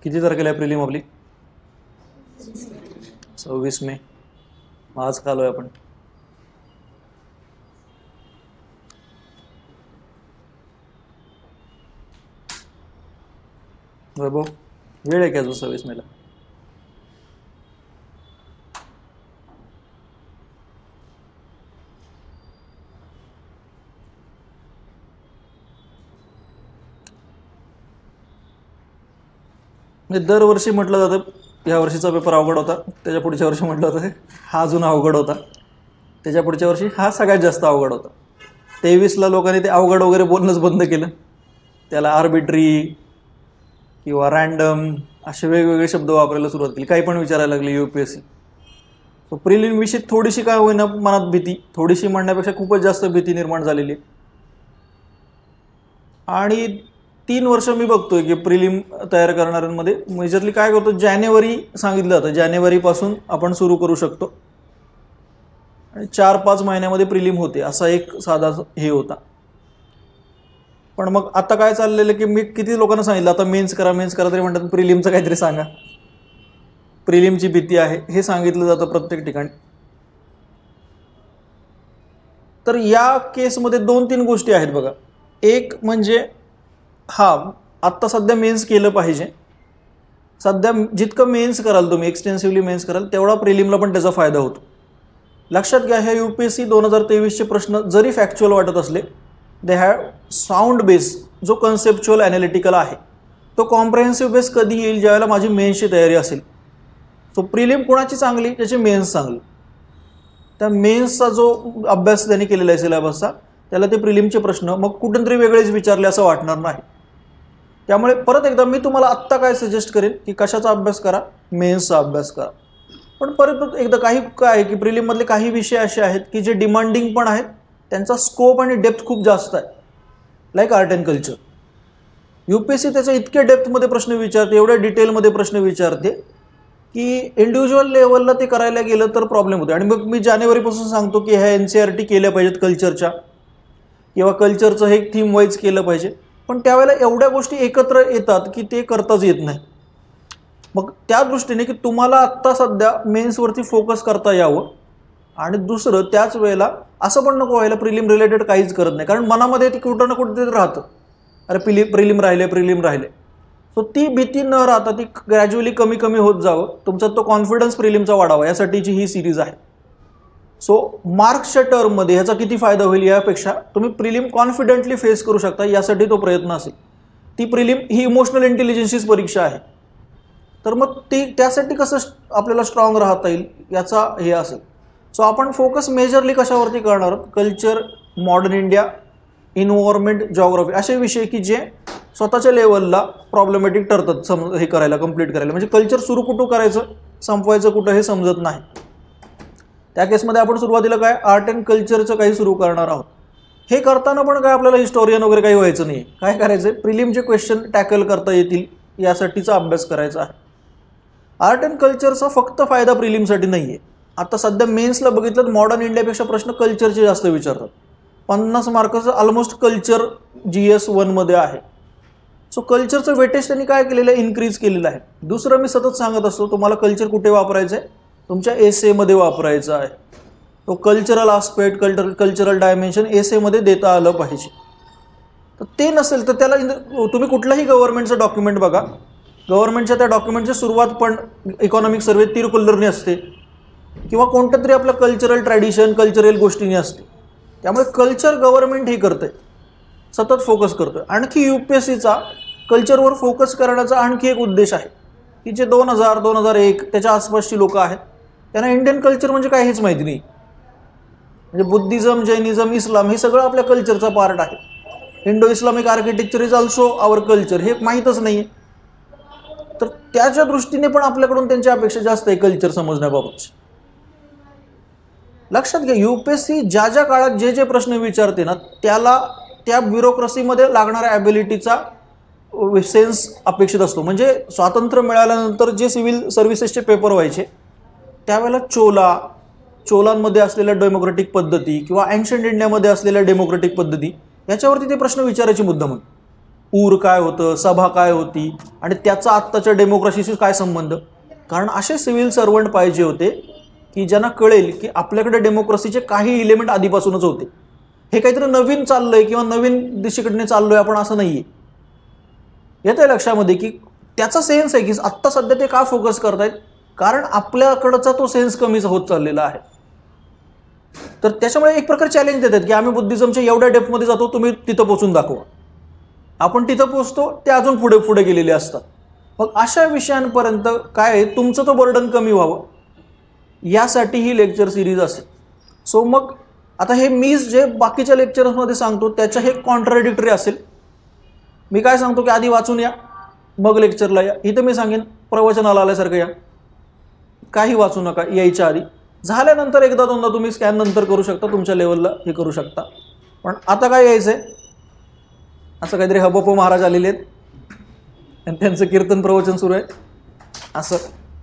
किती तारखेला आहे प्रिलिम आपली? 26 मे. आज का आलोय आपण? वैभव, वेळ आहे का अजून 26 मेला? दरवर्षी म्हटलं जातं या वर्षीचा पेपर अवघड होता, त्याच्या पुढच्या वर्षी म्हटलं जातं हा अजून अवघड होता, त्याच्या पुढच्या वर्षी हा सगळ्यात जास्त अवघड होता. 23ला लोकांनी ते अवघड वगैरे बोलणंच बंद केलं, त्याला आर्बिट्री किंवा रँडम असे वेगवेगळे शब्द वापरायला सुरुवात केली, काही पण विचारायला लागले UPSC. सो प्रिलिम विषयी थोडीशी काय होईना मनात भीती, थोडीशी म्हणण्यापेक्षा खूपच जास्त भीती निर्माण झालेली. आणि 3 वर्ष मी बघतोय की प्रिलिम तयार करणाऱ्यांमध्ये मेजरली काय करतो, जानेवारी सांगितलं जातं, जानेवारीपासून आपण सुरू करू शकतो आणि 4-5 महिन्यामध्ये प्रिलिम होते, असा एक साधा हे होता. पण मग आता काय चाललेलं की मी किती लोकांना सांगितलं आता मेन्स करा तरी म्हणतात प्रिलिमचं काहीतरी सांगा, प्रिलिमची भीती आहे हे सांगितलं जातं प्रत्येक ठिकाणी. तर या केसमध्ये 2-3 गोष्टी आहेत बघा. एक म्हणजे आत्ता सध्या मेन्स केलं पाहिजे. सध्या जितकं मेन्स कराल तुम्ही, एक्सटेन्सिव्हली मेन्स कराल, तेवढा प्रिलिमला पण त्याचा फायदा होतो. लक्षात घ्या, ह्या UPSC 2023चे प्रश्न जरी फॅक्च्युअल वाटत असले, दे हॅव साऊंड बेस जो कन्सेप्च्युअल ॲनालिटिकल आहे, तो कॉम्प्रेहेन्सिव्ह बेस कधी येईल, ज्यावेळेला माझी मेन्सची तयारी असेल. सो प्रिलिम कोणाची चांगली, त्याची मेन्स चांगली. त्या मेन्सचा जो अभ्यास त्यांनी केलेला आहे सिलेबसचा, त्याला ते प्रिलिमचे प्रश्न मग कुठूनतरी वेगळेच विचारले असं वाटणार नाही. त्यामुळे परत एकदा मी तुम्हाला आत्ता काय सजेस्ट करेन की कशाचा अभ्यास करा, मेन्सचा अभ्यास करा. पण परत एकदा काय आहे की प्रिलिममधले काही विषय असे आहेत की जे डिमांडिंग पण आहेत, त्यांचा स्कोप आणि डेप्थ खूप जास्त आहे, like art and culture. UPSC त्याच्या इतक्या डेप्थमध्ये प्रश्न विचारते, एवढ्या डिटेलमध्ये प्रश्न विचारते की इंडिव्हिज्युअल लेवलला ते करायला गेलं तर प्रॉब्लेम होतो. आणि मग मी जानेवारीपासून सांगतो की ह्या NCERT केल्या पाहिजेत कल्चरच्या, किंवा कल्चरचं हे थीम वाईज केलं पाहिजे. पण त्यावेळेला एवढ्या गोष्टी एकत्र येतात की ते करताच येत नाही. मग त्या दृष्टीने की तुम्हाला आत्ता सध्या मेन्सवरती फोकस करता यावं, आणि दुसरं त्याच वेळेला असं पण नको व्हायला प्रिलिम रिलेटेड काहीच करत नाही, कारण मनामध्ये ती कुठं ना कुठेतरी राहतं, अरे प्रिलिम राहिले. सो ती भीती न राहता ती ग्रॅज्युअली कमी होत जावं, तुमचा तो कॉन्फिडन्स प्रिलिमचा वाढावा, यासाठीची ही सिरीज आहे. सो मार्क्सच्या टर्ममध्ये ह्याचा किती फायदा होईल यापेक्षा तुम्ही प्रिलिम कॉन्फिडेंटली फेस करू शकता, यासाठी तो प्रयत्न असेल. ती प्रिलिम ही इमोशनल इंटेलिजन्सचीच परीक्षा आहे, तर मग त्यासाठी कसं आपल्याला स्ट्रॉंग राहता येईल याचा हे असेल. सो आपण फोकस मेजरली कशावरती करणार आहोत, culture, modern India, environment, geography असे विषय की जे स्वतःच्या लेवलला प्रॉब्लेमॅटिक ठरतात हे करायला, कंप्लीट करायला. म्हणजे कल्चर सुरू कुठं करायचं, संपवायचं कुठं हे समजत नाही. त्या केसमध्ये आपण सुरुवातीला काय आर्ट अँड कल्चरचं काही सुरू करणार आहोत. हे करताना पण काय आपल्याला हिस्टोरियन वगैरे काही व्हायचं नाही. काय करायचं, प्रिलिमचे क्वेश्चन टॅकल करता येतील यासाठीचा अभ्यास करायचा आहे. आर्ट अँड कल्चरचा फक्त फायदा प्रिलिमसाठी नाही आहे. आता सध्या मेन्सला बघितलं तर मॉडर्न इंडियापेक्षा प्रश्न कल्चरचे जास्त विचारतात. 50 मार्काचं ऑलमोस्ट कल्चर GS 1 मध्ये आहे. सो कल्चरचं वेटेज त्यांनी काय केलेलं आहे, इन्क्रीज केलेलं आहे. दुसरं मी सतत सांगत असतो तुम्हाला कल्चर कुठे वापरायचं आहे, तुमच्या एसेमध्ये वापरायचं आहे. तो कल्चरल आस्पेक्ट, कल्चरल डायमेन्शन एसेमध्ये देता आलं पाहिजे. तर ते नसेल तर त्याला तुम्ही कुठलंही गव्हर्नमेंटचं डॉक्युमेंट बघा, गव्हर्नमेंटच्या त्या डॉक्युमेंटची सुरुवात पण इकॉनॉमिक सर्वे तिरुकुल्लरनी असते, किंवा कोणतं तरी आपलं कल्चरल ट्रॅडिशन, कल्चरल गोष्टींनी असते. त्यामुळे कल्चर गव्हर्नमेंट हे करतंय, सतत फोकस करतोय. आणखी UPSCचा कल्चरवर फोकस करण्याचा आणखी एक उद्देश आहे की जे 2000-2001 त्याच्या आसपासची लोक आहेत, त्यांना इंडियन कल्चर म्हणजे काय हेच माहिती नाही. म्हणजे बुद्धिझम, जैनिझम, इस्लाम हे सगळं आपल्या कल्चरचा पार्ट आहे. Indo Islamic architecture is also our culture, हे माहीतच नाही आहे. तर त्याच्या दृष्टीने पण आपल्याकडून त्यांची अपेक्षा जास्त आहे कल्चर समजण्याबाबत. लक्षात घ्या, UPSC ज्या काळात जे प्रश्न विचारते ना, त्याला त्या ब्युरोक्रेसीमध्ये लागणाऱ्या ॲबिलिटीचा सेन्स अपेक्षित असतो. म्हणजे स्वातंत्र्य मिळाल्यानंतर जे सिव्हिल सर्व्हिसेसचे पेपर व्हायचे त्यावेळेला चोलांमध्ये असलेल्या डेमोक्रेटिक पद्धती किंवा एन्शंट इंडियामध्ये असलेल्या डेमोक्रेटिक पद्धती याच्यावरती ते प्रश्न विचारायचे मुद्दाम. ऊर काय होतं, सभा काय होती आणि त्याचा आत्ताच्या डेमोक्रेसीशी काय संबंध. कारण असे सिव्हिल सर्वंट पाहिजे होते की ज्यांना कळेल की आपल्याकडे डेमोक्रेसीचे काही इलिमेंट आधीपासूनच होते. हे काहीतरी नवीन चाललंय किंवा नवीन दिशेकडे चाललोय आपण असं नाहीये. येतंय लक्षामध्ये की त्याचा सेन्स आहे की आत्ता सध्या ते का फोकस करतायत, कारण आपल्याकडचा तो सेन्स कमीच होत चाललेला आहे. तर त्याच्यामुळे एक प्रकारे चॅलेंज देतात की आम्ही बुद्धिझमच्या एवढ्या डेप्थमध्ये जातो, तुम्ही तिथं पोहोचून दाखवा. आपण तिथं पोहोचतो, ते अजून पुढे पुढे गेलेले असतात. मग अशा विषयांपर्यंत काय तुमचं तो बर्डन कमी व्हावं यासाठी ही लेक्चर सिरीज असेल. सो मग आता हे मी जे बाकीच्या लेक्चर्समध्ये सांगतो त्याच्या हे कॉन्ट्राडिक्टरी असेल. मी काय सांगतो की आधी वाचून या मग लेक्चरला या. इथं मी सांगेन प्रवचनाला आल्यासारखं या, काही वाचू नका यायच्या आधी. झाल्यानंतर एकदा दोनदा तुम्ही स्कॅन नंतर करू शकता, तुमच्या लेवलला हे करू शकता. पण आता काय यायचंय, असं काहीतरी हबप महाराज आलेले आहेत आणि त्यांचं कीर्तन प्रवचन सुरू आहे असं.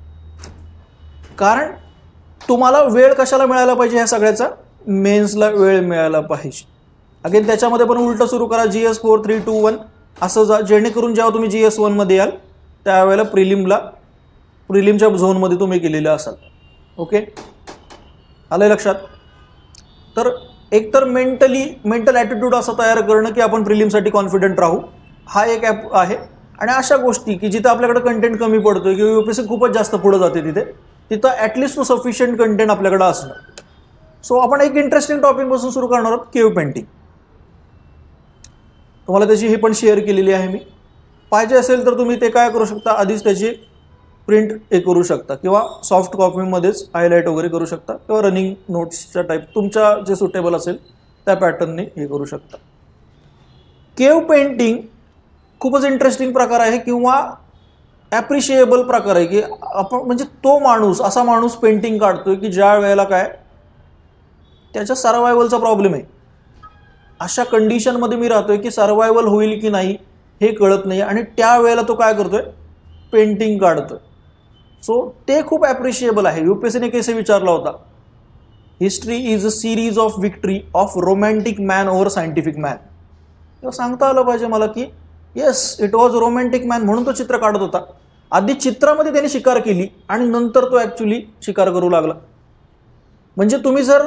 कारण तुम्हाला वेळ कशाला मिळायला पाहिजे, ह्या सगळ्याचा मेन्सला वेळ मिळायला पाहिजे. अगेन त्याच्यामध्ये पण उलटं सुरू करा, GS 4 3 2 1 असं जा, जेणेकरून जेव्हा तुम्ही GS 1 मध्ये याल त्यावेळेला प्रिलिमच्या झोनमध्ये तुम्ही केलेलं असाल. ओके, आलंय लक्षात. तर एकतर मेंटल ॲटिट्यूड असं तयार करणं की आपण प्रिलिमसाठी कॉन्फिडंट राहू, हा एक ॲप आहे. आणि अशा गोष्टी की जिथं आपल्याकडे कंटेंट कमी पडतोय किंवा UPSC खूपच जास्त पुढे जाते तिथं ॲटलिस्ट तो सफिशियंट कंटेंट आपल्याकडे असणं. सो आपण एक इंटरेस्टिंग टॉपिकपासून सुरू करणार आहोत, केव्ह पेंटिंग. तुम्हाला त्याची हे पण शेअर केलेली आहे मी. पाहिजे असेल तर तुम्ही ते काय करू शकता, आधीच त्याची प्रिंट हे करू शकता किंवा सॉफ्ट कॉपीमध्येच हायलाईट वगैरे करू शकता किंवा रनिंग नोट्सच्या टाईप तुमच्या जे सुटेबल असेल त्या पॅटर्नने हे करू शकता. केव्ह पेंटिंग खूपच इंटरेस्टिंग प्रकार आहे किंवा ॲप्रिशिएबल प्रकार आहे की आपण म्हणजे तो माणूस असा माणूस पेंटिंग काढतोय की ज्या वेळेला काय त्याच्या सर्वायवलचा प्रॉब्लेम आहे. अशा कंडिशनमध्ये मी राहतोय की सर्वायवल होईल की नाही हे कळत नाही आणि त्यावेळेला तो काय करतोय, पेंटिंग काढतोय. सो ते खूप ॲप्रिशिएबल आहे. UPSCने केसे विचारला होता, history is a series of victory of romantic man over scientific man. तेव्हा सांगता आलं पाहिजे मला की yes it was romantic man, म्हणून तो चित्र काढत होता. आधी चित्रामध्ये त्याने शिकार केली आणि नंतर तो ॲक्च्युली शिकार करू लागला. म्हणजे तुम्ही जर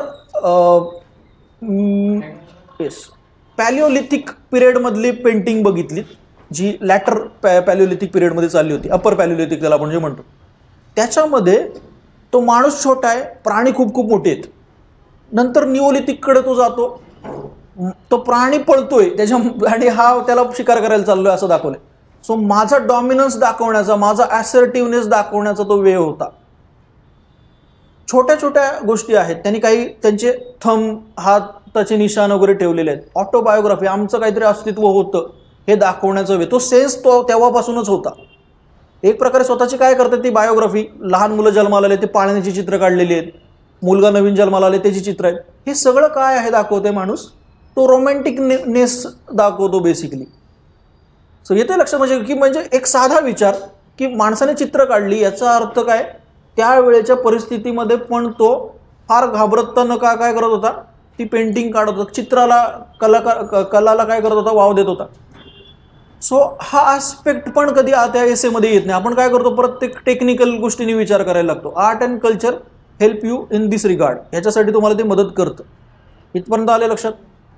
पॅलिओलिथिक पिरियडमधली पेंटिंग बघितली, जी लॅटर पॅलिओलिथिक पिरियडमध्ये चालली होती, अपर पॅलिओलिथिक त्याला आपण जे म्हणतो, त्याच्यामध्ये तो माणूस छोटा आहे, प्राणी खूप खूप मोठे आहेत. नंतर निओलिथिककडे तो जातो, तो प्राणी पळतोय त्याच्या आणि हा त्याला शिकार करायला चाललोय असं दाखवलंय. सो माझा डॉमिनन्स दाखवण्याचा, माझा ॲसर्टिव्हनेस दाखवण्याचा तो वेळ होता. छोट्या छोट्या गोष्टी आहेत, त्यांनी काही त्यांचे थंब, हाताचे निशाण वगैरे ठेवलेले आहेत. ऑटोबायोग्राफी, आमचं काहीतरी अस्तित्व होतं हे दाखवण्याचा वेळ, तो सेन्स तो तेव्हापासूनच होता. एक प्रकारे स्वतःची काय करतात ती बायोग्राफी, लहान मुलं जन्माला आले ते पाळण्याची चित्र काढलेली आहेत, मुलगा नवीन जन्माला आले त्याची चित्र आहेत. हे सगळं काय आहे दाखवते माणूस, तो रोमॅन्टिकनेस दाखवतो बेसिकली. सो येते लक्षात म्हणजे एक साधा विचार की माणसाने चित्र काढली याचा अर्थ काय, त्यावेळेच्या परिस्थितीमध्ये पण तो फार घाबरत न काय करत होता, ती पेंटिंग काढत होता, चित्राला कलाला काय करत होता, वाव देत होता. सो हा आस्पेक्ट पण कधी त्या एसेमध्ये येत नाही. आपण काय करतो, प्रत्येक टेक्निकल गोष्टींनी विचार करायला लागतो. Art and culture help you in this regard, ह्याच्यासाठी तुम्हाला ते मदत करतं. इथपर्यंत आले लक्षात.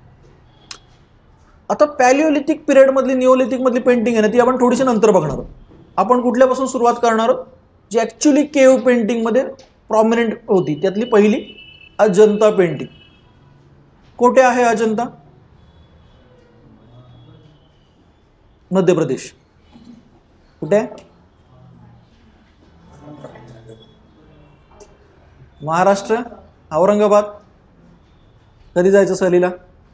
आता पॅलिओलिथिक पिरियडमधली निओलिथिकमधली पेंटिंग आहे ना, ती आपण थोडीशी नंतर बघणार आहोत. आपण कुठल्यापासून सुरुवात करणार आहोत, जी ॲक्च्युली केव्ह पेंटिंगमध्ये प्रॉमिनंट होती. त्यातली पहिली अजंता पेंटिंग. कुठे आहे अजंता? मध्य प्रदेश. कुठे? महाराष्ट्र, औरंगाबाद. कधी जायचं सहलीला?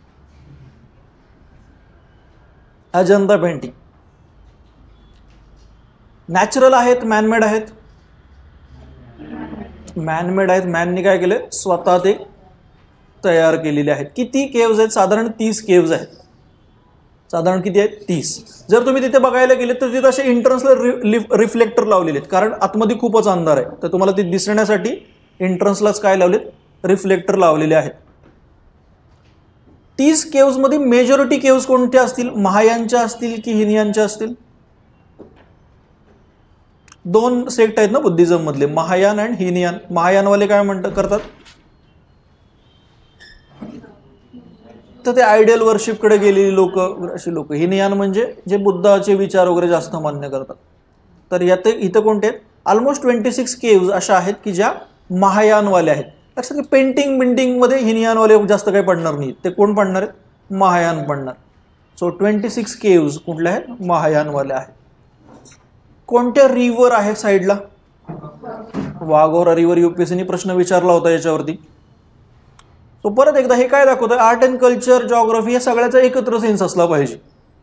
अजंता पेंटिंग नॅचरल आहेत, मॅनमेड आहेत? मॅनमेड आहेत. मॅनने काय केलं, स्वतः ते तयार केलेले आहेत. किती केव्ज आहेत? साधारण 30 केव्ज आहेत. साधारण किती आहेत? 30. जर तुम्ही तिथे बघायला गेले तर तिथे असे एंट्रन्सला रिफ्लेक्टर लावलेले आहेत, कारण आतमध्ये खूपच अंधार आहे. तर तुम्हाला ते दिसण्यासाठी एंट्रन्सलाच काय लावलेत, रिफ्लेक्टर लावलेले आहेत. 30 केव्ज मध्ये मेजॉरिटी केव्ज कोणत्या असतील? महायानच्या असतील की हिनयानच्या असतील? दोन सेक्ट आहेत ना बुद्धिझम मधले, महायान आणि हिनयान. महायानवाले काय करतात? तर ते आयडियल वर्शिपकडे गेलेली लोक, अशी लोक. हिनयान म्हणजे जे बुद्धाचे विचार वगैरे जास्त मान्य करतात. तर यात इथं कोणते आहेत? ऑलमोस्ट 26 केव्ज अशा आहेत की ज्या महायानवाले आहेत. लक्षात की पेंटिंग मध्ये हिनयानवाले जास्त काही पडणार नाहीत. ते कोण पडणार आहेत? महायान पडणार. सो 26 केव्ज कुठल्या आहेत? महायानवाले आहेत. कोणत्या रिव्हर आहे साईडला? वाघोरा रिव्हर. यूपीएससीने प्रश्न विचारला होता याच्यावरती. तो परत एकदा हे काय दाखवतं? आर्ट अँड कल्चर, जॉग्राफी या सगळ्याचा एकत्र सेन्स असला पाहिजे.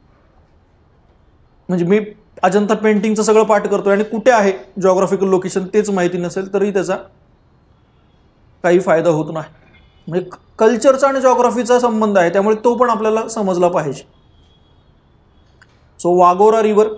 म्हणजे मी अजंता पेंटिंगचं सगळं पाठ करतोय आणि कुठे आहे जॉग्राफिकल लोकेशन तेच माहिती नसेल तरी त्याचा काही फायदा होत नाही. म्हणजे कल्चरचा आणि जॉग्राफीचा संबंध आहे, त्यामुळे तो पण आपल्याला समजला पाहिजे. सो वाघोरा रिव्हर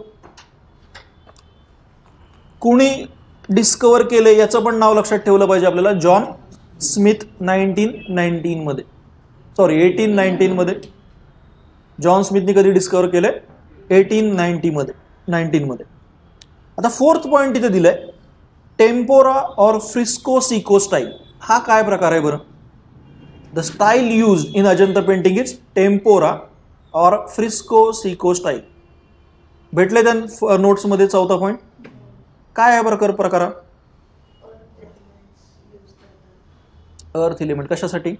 कुणी डिस्कवर केले याचं पण नाव लक्षात ठेवलं पाहिजे आपल्याला. जॉन स्मिथ 1919 मध्ये, सॉरी 1819 मध्ये. जॉन स्मिथने कधी डिस्कवर केले? 1819 मध्ये. आता फोर्थ पॉइंट इथे दिलाय, टेम्पोरा और फ्रिस्को सिको स्टाईल. हा काय प्रकार आहे बरं? The style use in Ajanta painting is tempera or fresco secco style. भेटले त्या नोट्स मध्ये चौथा पॉइंट. काय आहे प्रकार? अर्थ एलिमेंट कशासाठी?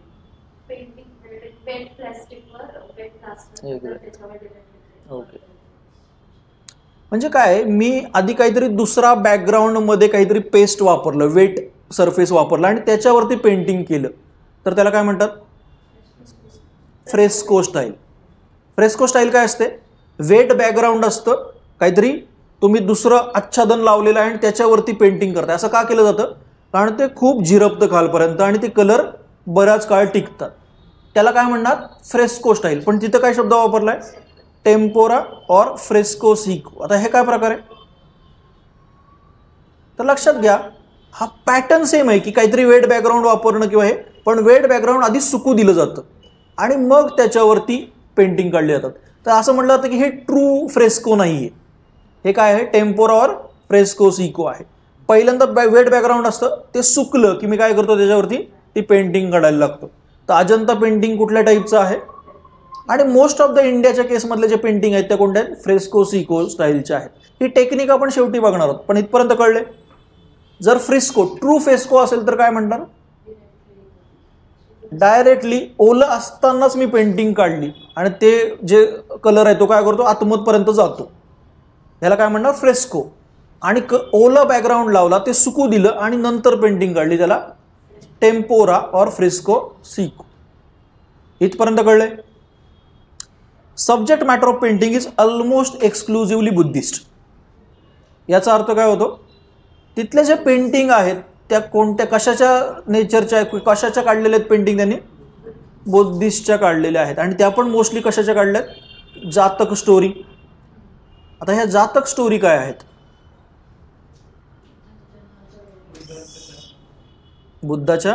ओके. म्हणजे काय, मी आधी काहीतरी दुसरा बॅकग्राऊंड मध्ये काहीतरी पेस्ट वापरलं, वेट सरफेस वापरला आणि त्याच्यावरती पेंटिंग केलं, तर त्याला काय म्हणतात? Fresco style. फ्रेस्को स्टाईल काय असते? वेट बॅकग्राऊंड असतं, काहीतरी तुम्ही दुसरं आच्छादन लावलेलं आहे आणि त्याच्यावरती पेंटिंग करताय. असं का केलं जातं? कारण ते खूप झिरपतं खालपर्यंत आणि ते कलर बराच काळ टिकतात. त्याला काय म्हणणार? Fresco style. पण तिथं काय शब्द वापरलाय? टेम्पोरा और फ्रेस्को सिको. आता हे काय प्रकार आहे? तर लक्षात घ्या, हा पॅटर्न सेम आहे की काहीतरी वेट बॅकग्राऊंड वापरणं किंवा हे, पण वेट बॅकग्राऊंड आधी सुकू दिलं जातं आणि मग त्याच्यावरती पेंटिंग काढली जातात. तर असं म्हटलं जातं की हे ट्रू फ्रेस्को नाहीये. हे काय आहे? टेम्पोरा और फ्रेस्को सिको आहे. पहिल्यांदा वेट बॅकग्राऊंड असतं, ते सुकलं की मी काय करतो? त्याच्यावरती ती पेंटिंग काढायला लागतो. तर अजंता पेंटिंग कुठल्या टाईपचं आहे? आणि मोस्ट ऑफ द इंडियाच्या केसमधले जे पेंटिंग आहेत त्या कोणत्या आहेत? फ्रेस्को सिको स्टाईलच्या आहेत. ही टेक्निक आपण शेवटी बघणार आहोत, पण इथपर्यंत कळले. जर फ्रिस्को ट्रू फ्रेस्को असेल तर काय म्हणणार? डायरेक्टली ओलं असतानाच मी पेंटिंग काढली आणि ते जे कलर आहे तो काय करतो? आतमधपर्यंत जातो. याला काय म्हणणार? फ्रेस्को. आणि ओलं बॅकग्राऊंड लावला, ते सुकू दिलं आणि नंतर पेंटिंग काढली, त्याला टेम्पोरा और फ्रेस्को सिको. इथपर्यंत कळले? Subject matter of painting is almost exclusively Buddhist. याचा अर्थ काय होतो? तिथले जे पेंटिंग आहेत त्या कोणत्या, कशाच्या नेचरच्या, कशाच्या काढलेल्या आहेत पेंटिंग? त्यांनी बुद्धिस्टच्या काढलेल्या आहेत. आणि त्या पण मोस्टली कशाच्या काढल्यात? जातक स्टोरी. आता ह्या जातक स्टोरी काय आहेत? बुद्धाच्या,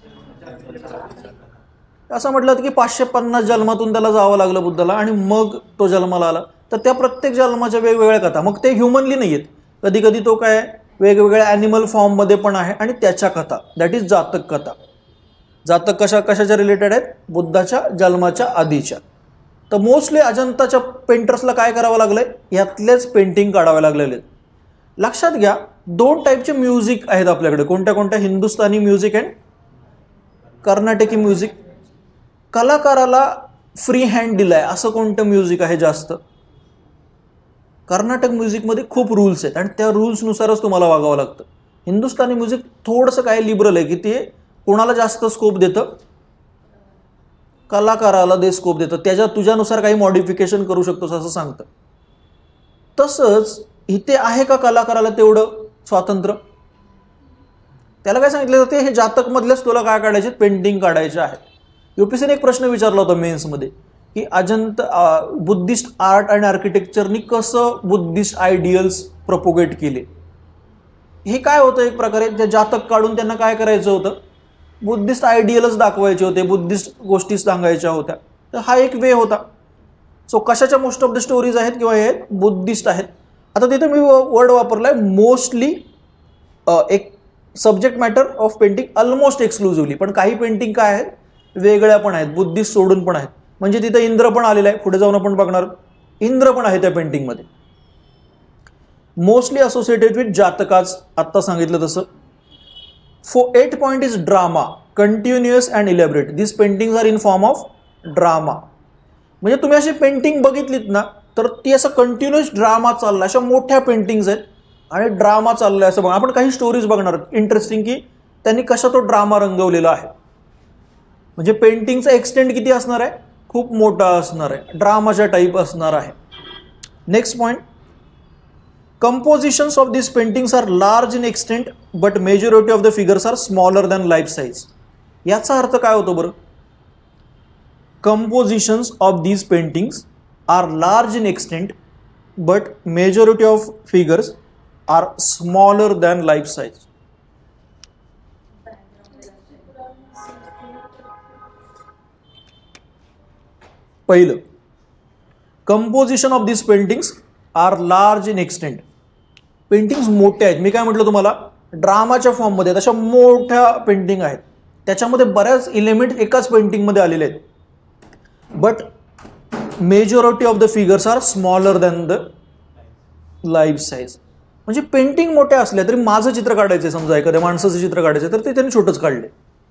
असं म्हटलं की 550 जन्मातून त्याला जावं लागलं बुद्धाला आणि मग तो जन्माला आला. तर त्या प्रत्येक जन्माच्या वेगवेगळ्या कथा. मग ते ह्युमनली नाही आहेत, कधी कधी तो काय वेगवेगळ्या ॲनिमल फॉर्म मध्ये पण आहे आणि त्याच्या कथा, दॅट इज जातक कथा. जातक कशाच्या रिलेटेड आहेत? बुद्धाच्या जन्माच्या आधीच्या. तर मोस्टली अजंताच्या पेंटर्सला काय करावं लागलंय? यातलेच पेंटिंग काढावे लागलेले. लक्षात घ्या, दोन टाईपचे म्युझिक आहेत आपल्याकडे. कोणत्या कोणत्या? Hindustani music and Karnataki music. कलाकाराला फ्री हँड दिलाय असं कोणतं म्युझिक आहे जास्त? कर्नाटक म्युझिकमध्ये खूप रूल्स आहेत आणि त्या रूल्सनुसारच तुम्हाला वागावं लागतं. हिंदुस्थानी म्युझिक थोडंसं काय लिबरल आहे की ते कोणाला जास्त स्कोप देतं? कलाकाराला ते स्कोप देतं. त्याच्या तुझ्यानुसार काही मॉडिफिकेशन करू शकतोस असं सांगतं. तसंच इथे आहे का कलाकाराला तेवढं स्वातंत्र्य? त्याला काय सांगितलं जाते? हे जातक मधलेच तुला काय काढायचे? पेंटिंग काढायचे आहेत. यूपीएससीने एक प्रश्न विचारला होता मेन्समध्ये की अजंता बुद्धिस्ट आर्ट आणि आर्किटेक्चरनी कसं बुद्धिस्ट आयडियल्स प्रपोगेट केले. हे काय होतं? एक प्रकारे त्या जातक काढून त्यांना काय करायचं होतं? बुद्धिस्ट आयडियलच दाखवायचे होते, बुद्धिस्ट गोष्टी सांगायच्या होत्या. तर हा एक वे होता. सो कशाच्या मोस्ट ऑफ द स्टोरीज आहेत किंवा हे बुद्धिस्ट आहेत. आता तिथे मी वर्ड वापरलाय मोस्टली, एक subject matter of painting almost exclusively. पण काही पेंटिंग काय आहेत, वेगळ्या पण आहेत, बुद्धिस्ट सोडून पण आहेत. म्हणजे तिथे इंद्र पण आलेला आहे, पुढे जाऊन आपण बघणार इंद्र पण आहे त्या पेंटिंगमध्ये. मोस्टली असोसिएटेड विथ जातकाच, आत्ता सांगितलं तसं. 8th point is drama, continuous and elaborate. This paintings are in form of drama. म्हणजे तुम्ही अशी पेंटिंग बघितलीत ना, तर ती असं कंटिन्युअस ड्रामा चालला, अशा मोठ्या पेंटिंग्स आहेत आणि ड्रामा चाललाय असं बघा. आपण काही स्टोरीज बघणार इंटरेस्टिंग की त्यांनी कसा तो ड्रामा रंगवलेला आहे. म्हणजे पेंटिंगचा एक्सटेंट किती असणार आहे, खूप मोठा असणार आहे, ड्रामाच्या टाईप असणार आहे. Next point, compositions of these paintings are large in extent but majority of the figures are smaller than life size. याचा अर्थ काय होतो बरं? Compositions of these paintings are large in extent but majority of figures are smaller than life size. पहिलं, composition of these paintings are large in extent. Paintings मोठ्या आहेत. मी काय म्हटलं तुम्हाला, ड्रामाच्या फॉर्ममध्ये आहेत, अशा मोठ्या पेंटिंग आहेत. त्याच्यामध्ये बऱ्याच इलेमेंट एकाच पेंटिंगमध्ये आलेले आहेत. But majority of the figures are smaller than the life size. म्हणजे पेंटिंग मोठ्या असल्या तरी माझं चित्र काढायचं, समजा एखाद्या माणसाचं चित्र काढायचं तर ते त्यांनी छोटंच काढले.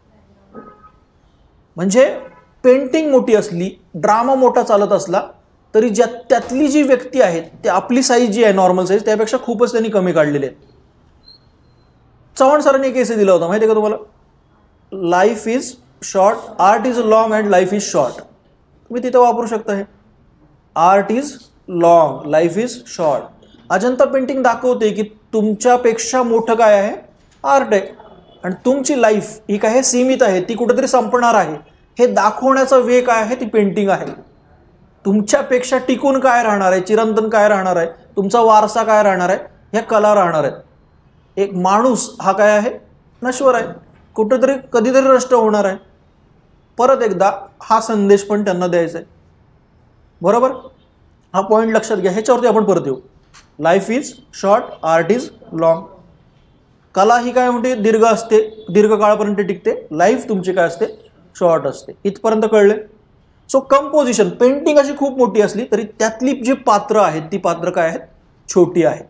म्हणजे पेंटिंग मोठी असली, ड्रामा मोठा चालत असला तरी त्यातली जी व्यक्ती आहे ते आपली साईज जी आहे नॉर्मल साईज त्यापेक्षा खूपच त्यांनी कमी काढलेले आहेत. चव्हाण सरांनी एक एसे दिला होता माहिती आहे का तुम्हाला, life is short, art is long and life is short. तुम्ही तिथे वापरू शकता हे, art is long, life is short. Ajanta painting दाखवते की तुमच्यापेक्षा मोठं काय आहे, आर्ट आहे, आणि तुमची लाईफ ही काय आहे, सीमित आहे, ती कुठेतरी संपणार आहे. हे दाखवण्याचा वे काय आहे, ती पेंटिंग आहे. तुमच्यापेक्षा टिकून काय राहणार आहे, चिरंतन काय राहणार आहे, तुमचा वारसा काय राहणार आहे, ह्या कला राहणार आहेत. एक माणूस हा काय आहे, नश्वर आहे, कुठेतरी कधीतरी नष्ट होणार आहे. परत एकदा हा संदेश पण त्यांना द्यायचा आहे. बरोबर, हा पॉइंट लक्षात घ्या. ह्याच्यावरती आपण परत येऊ. Life is short, art is long. कला ही काय म्हणते, दीर्घ असते, दीर्घ काळापर्यंत टिकते. लाईफ तुमची काय असते, शॉर्ट असते. इथपर्यंत कळले. सो कंपोजिशन, पेंटिंग अशी खूप मोठी असली तरी त्यातली जी पात्र आहेत ती पात्र काय आहेत, छोटी आहेत.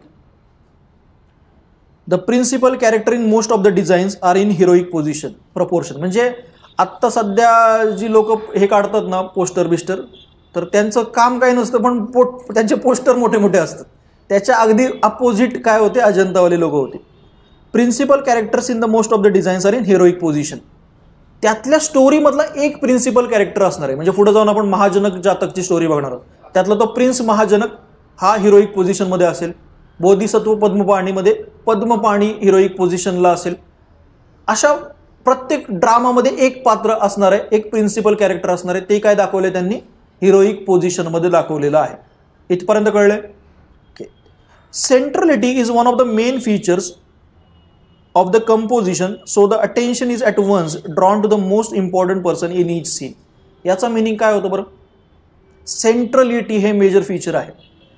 The principal character in most of the designs are in heroic position proportion. म्हणजे आत्ता सध्या जी लोक हे काढतात ना पोस्टर बिस्टर, तर त्यांचं काम काही नसतं पण त्यांचे पोस्टर मोठे मोठे असतात. त्याच्या अगदी अपोजिट काय होते, अजंतावाले लोक होते. Principal characters in the most of the designs are in heroic position. त्यातल्या स्टोरीमधला एक प्रिन्सिपल कॅरेक्टर असणार आहे. म्हणजे पुढे जाऊन आपण महाजनक जातकची स्टोरी बघणार आहोत. त्यातला तो प्रिन्स महाजनक हा हिरोईक पोझिशनमध्ये असेल. बोधिसत्व पद्मपाणीमध्ये पद्मपाणी हिरोईक पोझिशनला असेल. अशा प्रत्येक ड्रामामध्ये एक पात्र असणार आहे, एक प्रिन्सिपल कॅरेक्टर असणार आहे. ते काय दाखवले त्यांनी, हिरोईक पोझिशनमध्ये दाखवलेलं आहे. इथपर्यंत कळले. Centrality is one of the main features of the composition, so the attention is at once drawn to the most important person in each scene. याचा मीनिंग काय होतं बरं, सेंट्रलिटी हे मेजर फीचर आहे.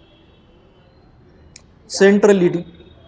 Centrality,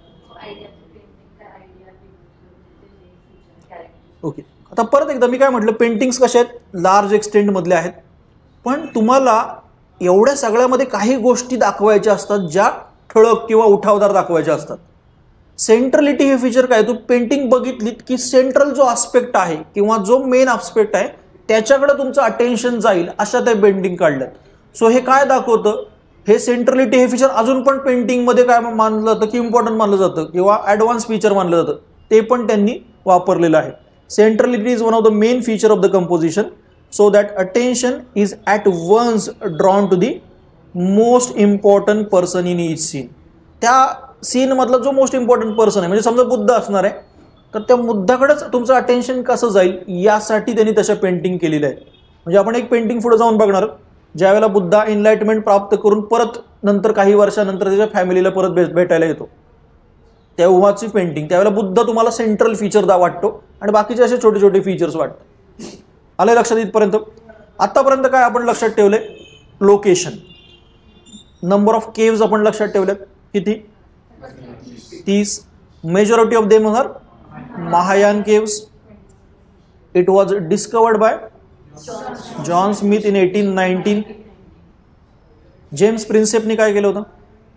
okay. आता परत एकदा मी काय म्हटलं, पेंटिंग्स कशा आहेत, लार्ज एक्सटेंट मधले आहेत. पण तुम्हाला एवढ्या सगळ्यामध्ये काही गोष्टी दाखवायच्या असतात ज्या ठळक किंवा उठावदार दाखवायच्या असतात. सेंट्रलिटी हे फीचर काय, तू पेंटिंग बघितलीत की सेंट्रल जो आस्पेक्ट आहे किंवा जो मेन आस्पेक्ट आहे त्याच्याकडे तुमचं अटेन्शन जाईल अशा त्या पेंटिंग काढल्यात. सो हे काय दाखवतं, हे सेंट्रलिटी हे फीचर अजून पण पेंटिंगमध्ये काय मानलं जातं की इम्पॉर्टंट मानलं जातं किंवा ॲडव्हान्स फीचर मानलं जातं, ते पण त्यांनी वापरलेलं आहे. Centrality is one of the main feature of the composition, so that attention is at once drawn to the most important person in each scene. त्या सीन मधला जो मोस्ट इम्पॉर्टंट पर्सन आहे, म्हणजे समजा बुद्ध असणार आहे तर त्या बुद्धाकडेच तुमचं अटेन्शन कसं जाईल यासाठी त्यांनी तशा पेंटिंग केलेल्या आहेत. म्हणजे आपण एक पेंटिंग पुढे जाऊन बघणार, ज्यावेळेला बुद्धा एनलाइटमेंट प्राप्त करून परत नंतर काही वर्षानंतर त्याच्या फॅमिलीला परत भेटायला येतो, तेव्हाची पेंटिंग. त्यावेळेला बुद्ध तुम्हाला सेंट्रल फीचर वाटतो आणि बाकीचे असे छोटे छोटे फीचर्स वाटतात. आले लक्षात इथपर्यंत. आतापर्यंत काय आपण लक्षात ठेवले? लोकेशन. नंबर ऑफ केव्स आपण लक्षात ठेवलेत किती? 30. Majority of them are Mahayana caves. It was discovered by John Smith in 1819. James प्रिन्सेपने काय केलं होतं?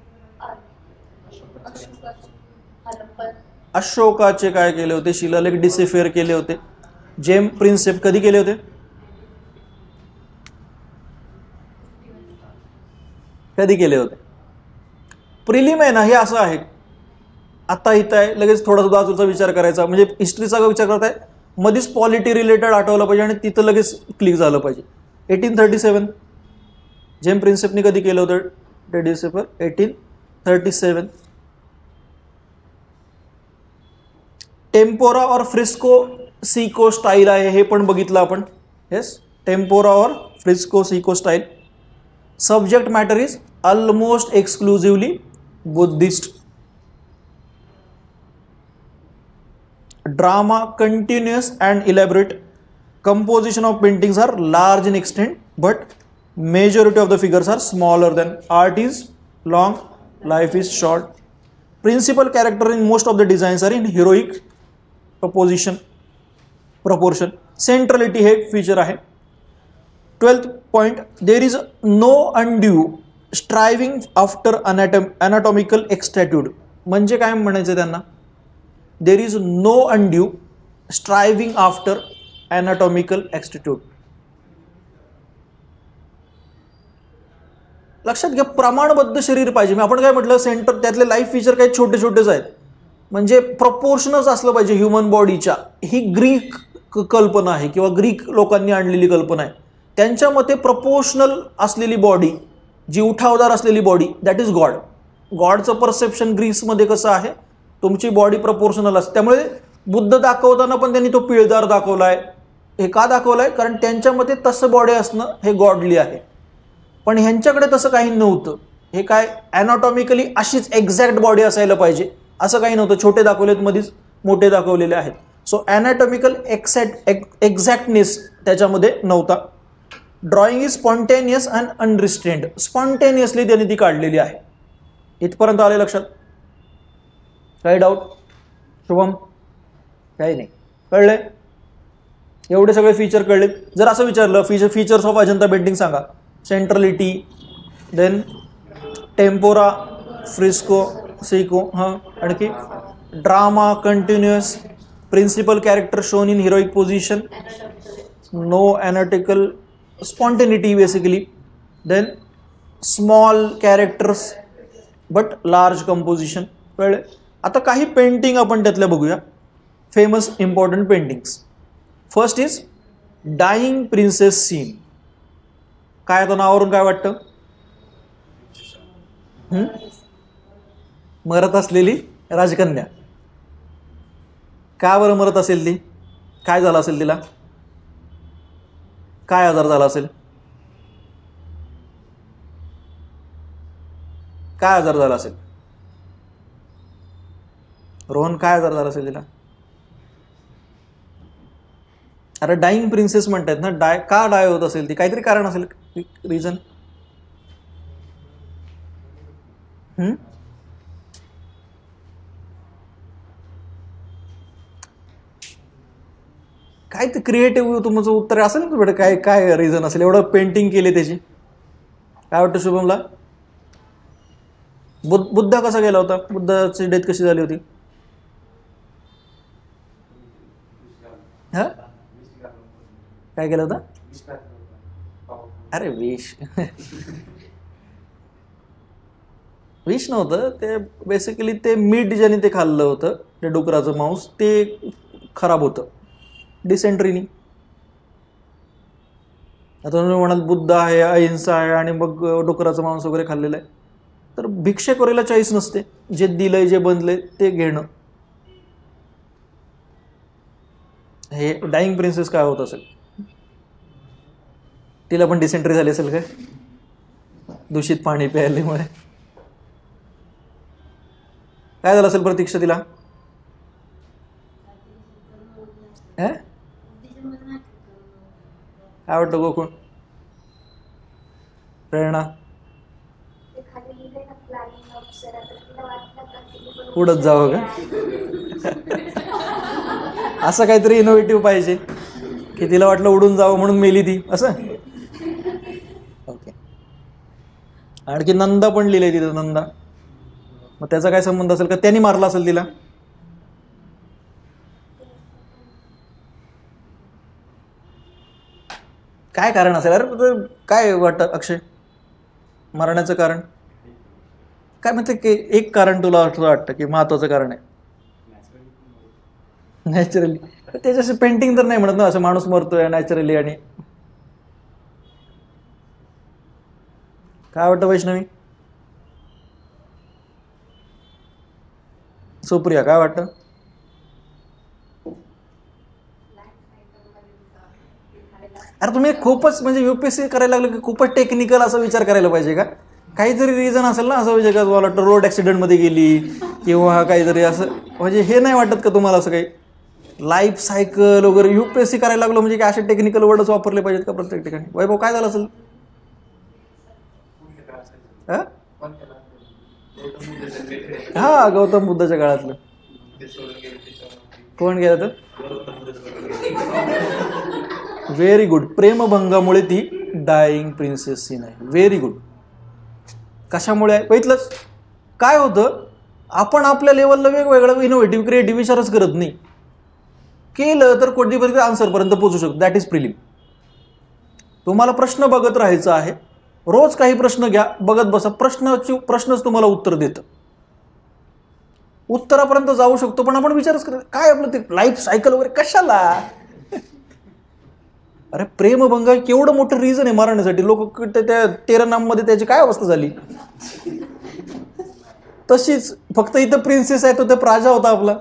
अशोकाचे काय केले होते? शिलालेख डिसिफेअर केले होते. जेम्स प्रिन्सेप कधी केले होते? कधी केले होते? प्रिलिम आहे ना, हे असं आहे. आता इथं आहे, लगेच थोडा बाजूचा विचार करायचा, म्हणजे हिस्ट्रीचा विचार करताय, मध्येच पॉलिटी रिलेटेड आठवलं पाहिजे आणि तिथं लगेच क्लिक झालं पाहिजे. 1837 जेम्स प्रिन्सेपने कधी केलं होतं? December 1837. टेम्पोरा or fresco secco style आहे, हे पण बघितलं आपण. Yes, tempera or fresco secco style. Subject matter is almost exclusively Buddhist. Drama continuous and elaborate. Composition of paintings are large in extent, but majority of the figures are smaller than. Art is long, life is short. Principal character in most of the designs are in heroic proportion. Centrality हे feature आहे. 12th point, there is no undue striving after anatomical exactitude. म्हणजे काय म्हणायचं त्यांना? There is no undue striving after anatomical exactitude. लक्षात घ्या, प्रमाणबद्ध शरीर पाहिजे. मी आपण काय म्हटलं, सेंटर त्यातले लाईफ फीचर काही छोटे छोटेच आहेत, म्हणजे प्रपोर्शनच असलं पाहिजे ह्युमन बॉडीच्या. ही ग्रीक कल्पना आहे किंवा ग्रीक लोकांनी आणलेली कल्पना आहे. त्यांच्या मते प्रपोर्शनल असलेली बॉडी, जी उठावदार असलेली बॉडी, दॅट इज गॉड. गॉडचं परसेप्शन ग्रीसमध्ये कसं आहे? तुमची बॉडी प्रपोर्शनल असते. त्यामुळे बुद्ध दाखवताना पण त्यांनी तो पिळदार दाखवलाय. हे का दाखवलाय? कारण त्यांच्या मते तसं बॉडी असणं हे गॉडली आहे. पण ह्यांच्याकडे तसं काही नव्हतं. हे काय ॲनाटॉमिकली अशीच एक्झॅक्ट बॉडी असायला पाहिजे असं काही नव्हतं. छोटे दाखवलेत, मध्येच मोठे दाखवलेले आहेत. सो ॲनाटॉमिकल एक्झॅक्टनेस त्याच्यामध्ये नव्हता. Drawing is spontaneous and unrestrained. Spontaneously त्यांनी ती काढलेली आहे. इथपर्यंत आले लक्षात? काही डाऊट? शुभम? काही नाही, कळलंय? एवढे सगळे फीचर कळले. जर असं विचारलं फीचर्स ऑफ अजंता पेंटिंग सांगा, centrality, then tempera, fresco, secco, हां आणखी drama continuous, principal character shown in heroic position, no anatomical spontaneity basically, then small characters but large composition. कळले? आता काही पेंटिंग आपण त्यातल्या बघूया, famous important paintings. First is dying princess scene. काय आता नावावरून काय वाटतं? मरत असलेली राजकन्या. का बरं मरत असेल ती? काय झालं असेल तिला? काय आजार झाला असेल? काय आजार झाला असेल? रोहन, काय आजार झाला असेल तिला? अरे डाईंग प्रिन्सेस म्हणतात ना, का डाय होत असेल ती? काहीतरी कारण असेल, रिझन. काय ते क्रिएटिव्ह तुमचं उत्तर असेल ना बेटा? काय काय रिझन असेल? एवढं पेंटिंग केली त्याची. काय वाटतं शुभमला? बुद्ध कसा गेला होता? बुद्धाची डेथ कशी झाली होती? हा, काय केलं होतं? अरे विष विष नव्हतं ते. बेसिकली ते मीठ ज्याने ते खाल्लं होतं, ते डुकराचं मांस, ते खराब होतं डिसेंट्रीनी. आता तुम्ही म्हणाल बुद्ध आहे, अहिंसा आहे आणि मग डुकराचं मांस वगैरे खाल्लेलं आहे, तर भिक्षेकरीला चॉईस नसते. जे दिलंय, जे बनलंय ते घेणं. हे डाईंग प्रिन्सेस काय होत असेल? तिला पण डिसेंट्री झाली असेल काय? दूषित पाणी प्यायल्यामुळे. काय झालं असेल प्रतीक्षा तिला? काय वाटतं गोकुळ? प्रेरणा उडत जावं का? असं काहीतरी इनोव्हेटिव्ह पाहिजे की तिला वाटलं उडून जावं म्हणून मेली ती असं. ओके. आणखी नंदा पण लिहिलंय तिथं, नंदा. मग त्याचा काय संबंध असेल का? त्यांनी मारला असेल तिला. काय कारण असेल? अरे काय वाटतं अक्षय, मारण्याचं कारण काय? म्हणते की एक कारण तुला वाटतं की महत्वाचं कारण आहे नॅचरली. त्याच्याशी पेंटिंग तर नाही म्हणत ना, असं माणूस मरतोय नॅचरली. आणि काय वाटतं वैष्णवी? सुप्रिया काय वाटतं? अरे तुम्ही खूपच म्हणजे युपीएससी करायला लागलं की खूपच टेक्निकल असा विचार करायला पाहिजे का? काहीतरी रिझन असेल ना असं म्हणजे का तुम्हाला वाटतं रोड ॲक्सिडेंटमध्ये गेली किंवा काहीतरी असं, म्हणजे हे नाही वाटत का तुम्हाला असं काही लाईफ सायकल वगैरे युपीएससी करायला लागलो म्हणजे काय असे टेक्निकल वर्डच वापरले पाहिजेत का प्रत्येक ठिकाणी? वैभव काय झालं असेल? हा गौतम बुद्धाच्या काळातलं. कोण गेलं तर? Very good. प्रेमभंगामुळे ती डाईंग प्रिन्सेस सीन आहे. Very good. कशामुळे आहे बघितलंच? काय होतं, आपण आपल्या लेवलला वेगवेगळं इनोव्हेटिव्ह क्रिएटिव्ह विचारच करत नाही. केलं तर कोणतीपर्यंत आन्सरपर्यंत पोहोचू शकतो. That is prelim. तुम्हाला प्रश्न बघत राहायचं आहे. रोज काही प्रश्न घ्या, बघत बसा. प्रश्नच तुम्हाला उत्तर देतं. उत्तरापर्यंत जाऊ शकतो पण आपण विचारच करत काय आपलं ते लाईफ सायकल वगैरे कशाला? अरे प्रेमभंग केवढं मोठं रिझन आहे मारण्यासाठी. लोक त्या 13 नाममध्ये त्याची काय अवस्था झाली. तशीच फक्त इथं प्रिन्सेस आहे, तो ते प्राजा होता आपला.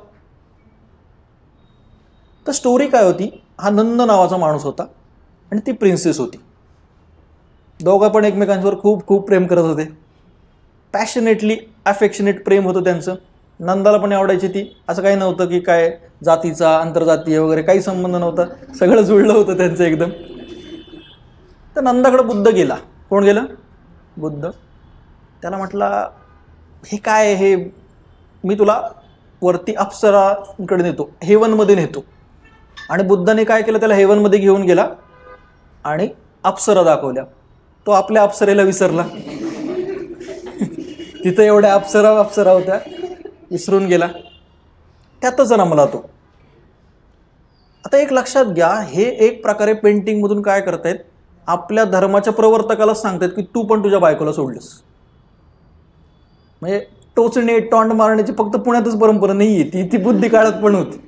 तर स्टोरी काय होती, हा नंद नावाचा माणूस होता आणि ती प्रिन्सेस होती. दोघं पण एकमेकांवर खूप खूप प्रेम करत होते. पॅशनेटली अफेक्शनेट प्रेम होतं त्यांचं. नंदाला पण आवडायची ती. असं काही नव्हतं की काय जातीचा आंतरजातीय वगैरे काही संबंध नव्हता. सगळं जुळलं होतं त्यांचं एकदम. तर नंदाकडे बुद्ध गेला. कोण गेलं? बुद्ध. त्याला म्हटला हे काय, हे मी तुला वरती अप्सराकडे नेतो, हेवनमध्ये नेतो. आणि बुद्धाने काय केलं, त्याला हेवनमध्ये घेऊन गेला आणि अप्सरा दाखवल्या. तो आपल्या अप्सरेला विसरला. तिथं एवढ्या अप्सरा होत्या, विसरून गेला. त्यातच रमला तो. आता एक लक्षात घ्या, हे एक प्रकारे पेंटिंगमधून काय करतायत, आपल्या धर्माच्या प्रवर्तकालाच सांगतायत की तू पण तुझ्या बायकोला सोडलंस. म्हणजे टोचणे टॉन्ट मारण्याची फक्त पुण्यातच परंपरा नाहीये, ती बुद्धी काळात पण होती.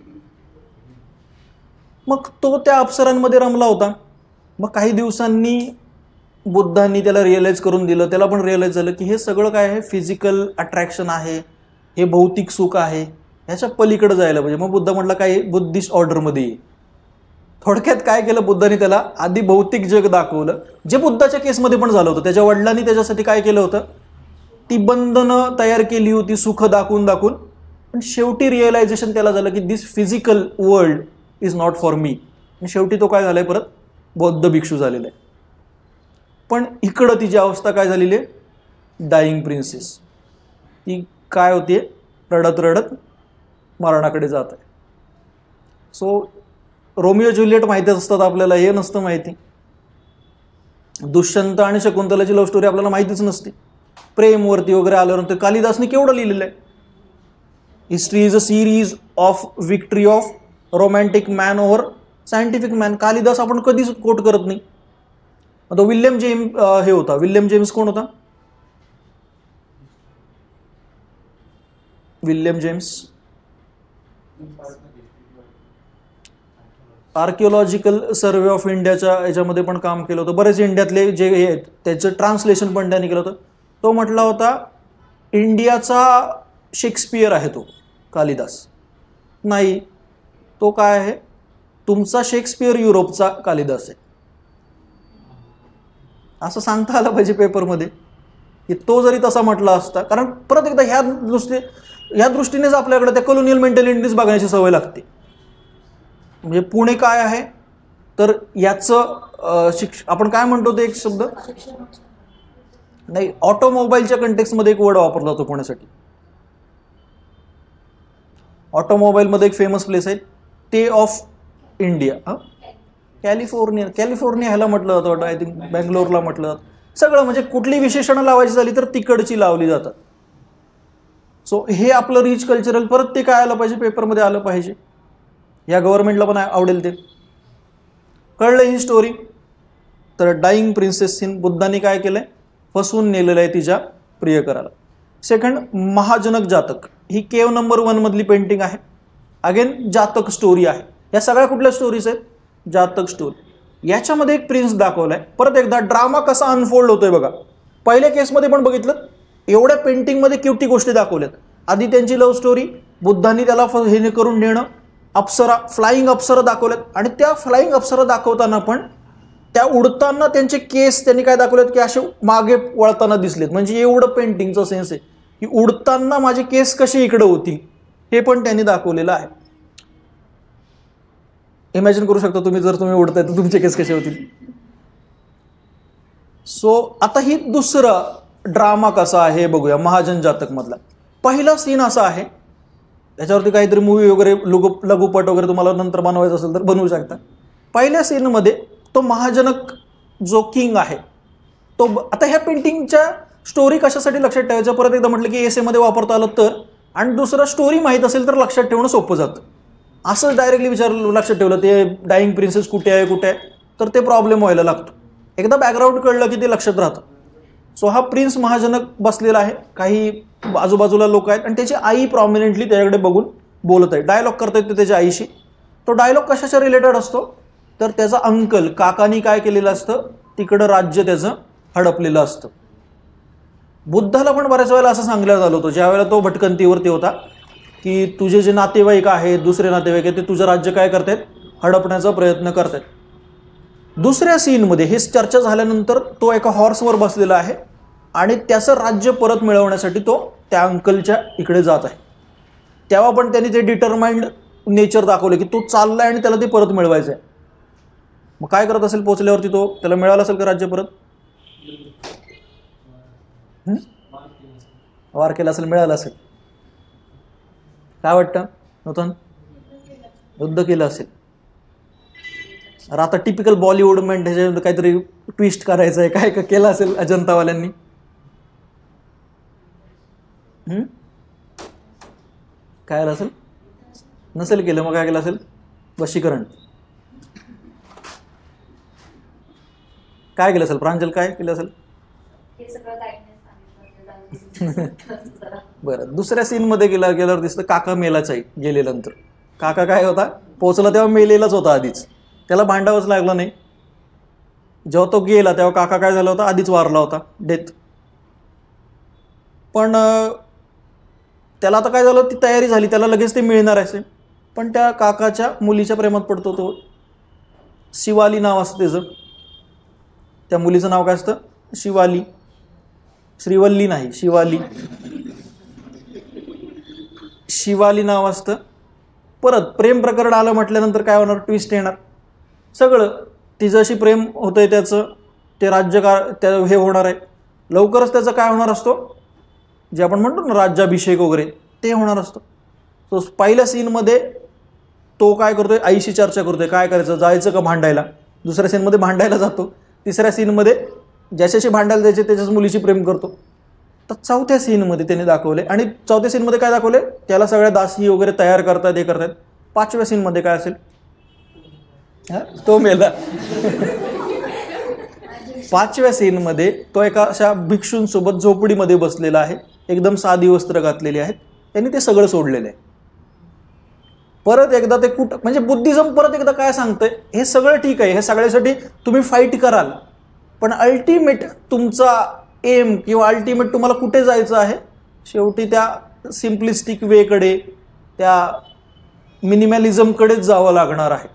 मग तो त्या अप्सरांमध्ये रमला होता. मग काही दिवसांनी बुद्धांनी त्याला रिअलाइज करून दिलं. त्याला पण रिअलाइज झालं की हे सगळं काय आहे, फिजिकल अट्रॅक्शन आहे, हे भौतिक सुख आहे, ह्याच्या पलीकडे जायला पाहिजे. मग बुद्ध म्हटलं काय, बुद्धिस्ट ऑर्डरमध्ये ये. थोडक्यात काय केलं बुद्धांनी, त्याला आधी भौतिक जग दाखवलं, जे बुद्धाच्या केसमध्ये पण झालं होतं. त्याच्या वडिलांनी त्याच्यासाठी काय केलं होतं, ती बंधनं तयार केली होती सुख दाखवून दाखवून. पण शेवटी रिअलायझेशन त्याला झालं की this physical world is not for me. आणि शेवटी तो काय झालाय, परत बौद्ध भिक्षू झालेला आहे. पण इकडं तिची अवस्था काय झालेली आहे, डाईंग प्रिन्सेस. ती काय होते, रडत रडत मरणाकडे जात आहे. सो रोमिओ ज्युलियट माहितीच असतात आपल्याला, हे नसतं माहिती. दुष्यंत आणि शकुंतलाची लव्ह स्टोरी आपल्याला माहितीच नसते. प्रेमवरती वगैरे आल्यानंतर कालिदासने केवढं लिहिलेलं आहे. History is a series of victory of romantic man over scientific man. Kalidas आपण कधीच कोट करत नाही. तो विल्यम जेम्स हे होता. विल्यम जेम्स कोण होता? William James Archaeological Survey of इंडियाच्या याच्यामध्ये पण काम केलं होतं. बरेच इंडियातले जे हे आहेत त्याचं ट्रान्सलेशन पण त्यांनी केलं होतं. तो म्हटला होता इंडियाचा शेक्सपियर आहे तो कालिदास. नाही, तो काय आहे, तुमचा शेक्सपियर युरोपचा कालिदास आहे. असं सांगता आलं पाहिजे पेपरमध्ये की तो जरी तसा म्हटला असता. कारण परत एकदा ह्या दृष्टीनेच आपल्याकडे त्या कॉलोनियल मेंटॅलिटीज बघण्याची सवय लागते. म्हणजे पुणे काय आहे तर याचं आपण काय म्हणतो ते एक शब्द, नाही, ऑटोमोबाईलच्या कंटेक्समध्ये एक वर्ड वापरला जातो पुण्यासाठी. ऑटोमोबाईलमध्ये एक फेमस प्लेस आहे ते ऑफ इंडिया. कॅलिफोर्निया ह्याला म्हटलं जातं वाटतं, आय थिंक बँगलोरला म्हटलं जातं. सगळं म्हणजे कुठली विशेषणं लावायची झाली तर तिकडची लावली जातात. सो हे आपलं रिच कल्चरल, परत ते काय आलं पाहिजे, पेपरमध्ये आलं पाहिजे. या गव्हर्नमेंटला पण आवडेल ते. कळलं ही स्टोरी. तर डाईंग प्रिन्सेस सीन, बुद्धांनी काय केलंय, फसवून नेलेलं आहे तिच्या प्रियकराला. सेकंड, महाजनक जातक, ही केव नंबर 1 मधली पेंटिंग आहे. अगेन जातक स्टोरी आहे. या सगळ्या कुठल्या स्टोरीज आहेत, जातक स्टोरी. याच्यामध्ये एक प्रिन्स दाखवलाय. परत एकदा ड्रामा कसा अनफोल्ड होतोय बघा. पहिल्या केसमध्ये पण बघितलं, एवढ्या पेंटिंगमध्ये किती गोष्टी दाखवल्यात. आधी त्यांची लव्ह स्टोरी, बुद्धांनी त्याला हे करून नेणं, अप्सरा, फ्लाइंग अप्सरा दाखवल्यात. आणि त्या फ्लाइंग अप्सरा दाखवताना पण त्या उडताना त्यांचे केस त्यांनी काय दाखवलेत की असे मागे वळताना दिसलेत. म्हणजे एवढं पेंटिंगचा सेन्स आहे की उडताना माझे केस कसे इकडे होतील हे पण त्यांनी दाखवलेलं आहे. इमॅजिन करू शकता तुम्ही, जर तुम्ही उडताय तर तुमचे केस कसे होतील. सो आता ही दुसरा ड्रामा कसा आहे बघूया महाजन जातक मधला. पहिला सीन असा आहे, याच्यावरती काहीतरी मूवी वगैरे लघुपट वगैरे तुम्हाला नंतर बनवायचं असेल तर बनवू शकता. पहिल्या सीनमध्ये तो महाजनक जो किंग आहे तो, आता ह्या पेंटिंगच्या स्टोरी कशासाठी लक्षात ठेवायचं, परत एकदा म्हटलं की एसेमध्ये वापरता आलं तर, आणि दुसरं स्टोरी माहीत असेल तर लक्षात ठेवणं सोपं जातं. असं डायरेक्टली लक्षात ठेवलं ते डाईंग प्रिन्सेस कुठे आहे तर ते प्रॉब्लेम व्हायला लागतो. एकदा बॅकग्राऊंड कळलं की ते लक्षात राहतं. सो हा प्रिन्स महाजनक बसलेला आहे, काही आजूबाजूला लोक आहेत आणि त्याची आई प्रॉमिनंटली त्याच्याकडे बघून बोलत आहे, डायलॉग करता येते त्याच्या आईशी. तो डायलॉग कशाच्या रिलेटेड असतो तर त्याचा अंकल काकानी काय केलेलं असतं, तिकडं राज्य त्याचं हडपलेलं असतं. बुद्धाला पण बऱ्याच वेळेला असं सांगण्यात झालं होतं ज्या वेळेला तो भटकंतीवरती होता की तुझे जे नातेवाईक आहेत, दुसरे नातेवाईक आहेत, ते तुझं राज्य काय करतायत, हडपण्याचा प्रयत्न करतायत. दुसऱ्या सीनमध्ये हे चर्चा झाल्यानंतर तो एका हॉर्सवर बसलेला आहे आणि त्याचं राज्य परत मिळवण्यासाठी तो त्या अंकलच्या इकडे जात आहे. तेव्हा पण त्यांनी ते डिटरमाइंड नेचर दाखवले की तो चाललाय आणि त्याला ते परत मिळवायचं आहे. मग काय करत असेल पोचल्यावरती, तो त्याला मिळालं असेल का राज्य परत, वार केला असेल, मिळालं असेल, काय वाटतं नूतन, युद्ध केलं असेल. आता टिपिकल बॉलिवूड मेंट ह्याच्यामध्ये काहीतरी ट्विस्ट करायचं आहे, काय केलं असेल अजंतावाल्यांनी. काय आलं असेल, नसेल केलं, मग काय केलं असेल, वशीकरण. काय केलं असेल प्रांजल, काय केलं असेल. बरं, दुसऱ्या सीन मध्ये गेल्यावर दिसतं काका मेलाच आहे गेल्यानंतर. काका काय होता, पोचला तेव्हा मेलेलाच होता आधीच, त्याला भांडावंच लागलं नाही. जेव्हा तो गेला तेव्हा काका काय झाला होता, आधीच वारला होता, डेथ. पण त्याला आता काय झालं, ती तयारी झाली, त्याला लगेच ते मिळणार असेल. पण त्या काकाच्या मुलीच्या प्रेमात पडतो तो. शिवाली नाव असतं त्याचं, त्या मुलीचं नाव काय असतं, शिवाली. श्रीवल्ली नाही, शिवाली. शिवाली नाव असतं. परत प्रेम प्रकरण आलं म्हटल्यानंतर काय होणार, ट्विस्ट येणार. सगळं तिच्याशी प्रेम होतंय त्याचं, ते त्या हे होणार आहे लवकरच. त्याचं काय होणार असतो, जे आपण म्हणतो ना राज्याभिषेक वगैरे, ते होणार असतं. तो पहिल्या सीनमध्ये तो काय करतोय, आईशी चर्चा करतोय काय करायचं, जायचं का भांडायला. दुसऱ्या सीनमध्ये भांडायला जातो. तिसऱ्या सीनमध्ये ज्याच्याशी भांडायला जायचे त्याच्याच मुलीशी प्रेम करतो. तर चौथ्या सीनमध्ये त्याने दाखवले, आणि चौथ्या सीनमध्ये काय दाखवले, त्याला सगळ्या दासी वगैरे तयार करतात, हे करतात. पाचव्या सीनमध्ये काय असेल, तो मेला. पाचव्या सीनमध्ये तो एका अशा भिक्षूंसोबत झोपडीमध्ये बसलेला आहे, एकदम साधी वस्त्र घातलेली आहेत, त्यांनी ते सगळं सोडलेलं आहे. परत एकदा ते कुठं, म्हणजे बुद्धिझम परत एकदा काय सांगतंय, हे सगळं ठीक आहे, हे सगळ्यासाठी तुम्ही फाईट कराल, पण अल्टिमेट तुमचा एम किंवा अल्टिमेट तुम्हाला कुठे जायचं आहे, शेवटी त्या सिम्प्लिस्टिक वेकडे, त्या मिनिमॅलिझमकडेच जावं लागणार आहे.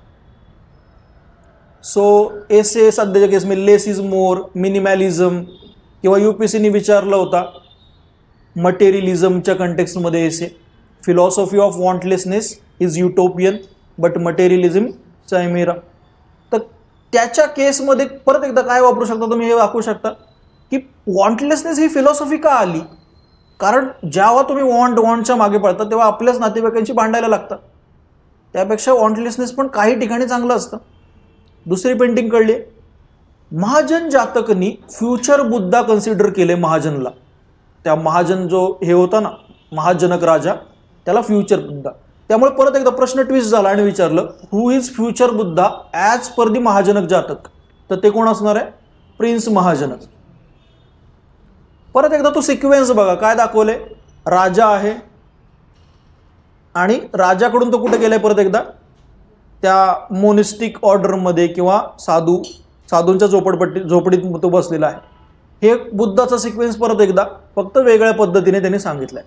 सो एसे सध्याच्या केसमध्ये लेस इज मोर, मिनिमॅलिझम, किंवा UPSCने विचारलं होता मटेरियलिझमच्या कंटेक्स्टमध्ये essay, philosophy of wantlessness is utopian but materialism chimera. तर त्याच्या केसमध्ये परत एकदा काय वापरू शकता तुम्ही, हे वापरू शकता की वॉन्टलेसनेस ही फिलॉसॉफी का आली, कारण जेव्हा तुम्ही वॉन्टच्या मागे पळता तेव्हा आपल्याच नातेवाईकांची भांडायला लागतात. त्यापेक्षा वॉन्टलेसनेस पण काही ठिकाणी चांगलं असतं. दुसरी पेंटिंग कळली, महाजन जातकनी फ्युचर बुद्धा कन्सिडर केले महाजनला. त्या महाजन जो हे होता ना महाजनक राजा, त्याला फ्युचर बुद्धा. त्यामुळे परत एकदा प्रश्न ट्विस्ट झाला आणि विचारलं who is future Buddha as per the Mahajanaka Jataka. तर ते कोण असणार आहे? प्रिन्स महाजनक. परत एकदा तो सिक्वेन्स बघा काय दाखवले. राजा आहे आणि राजाकडून तो कुठे गेलाय परत एकदा त्या मोनिस्टिक ऑर्डरमध्ये किंवा साधूंच्या झोपडीत तो बसलेला आहे. हे बुद्धाचा सिक्वेन्स परत एकदा फक्त वेगळ्या पद्धतीने त्यांनी सांगितलंय.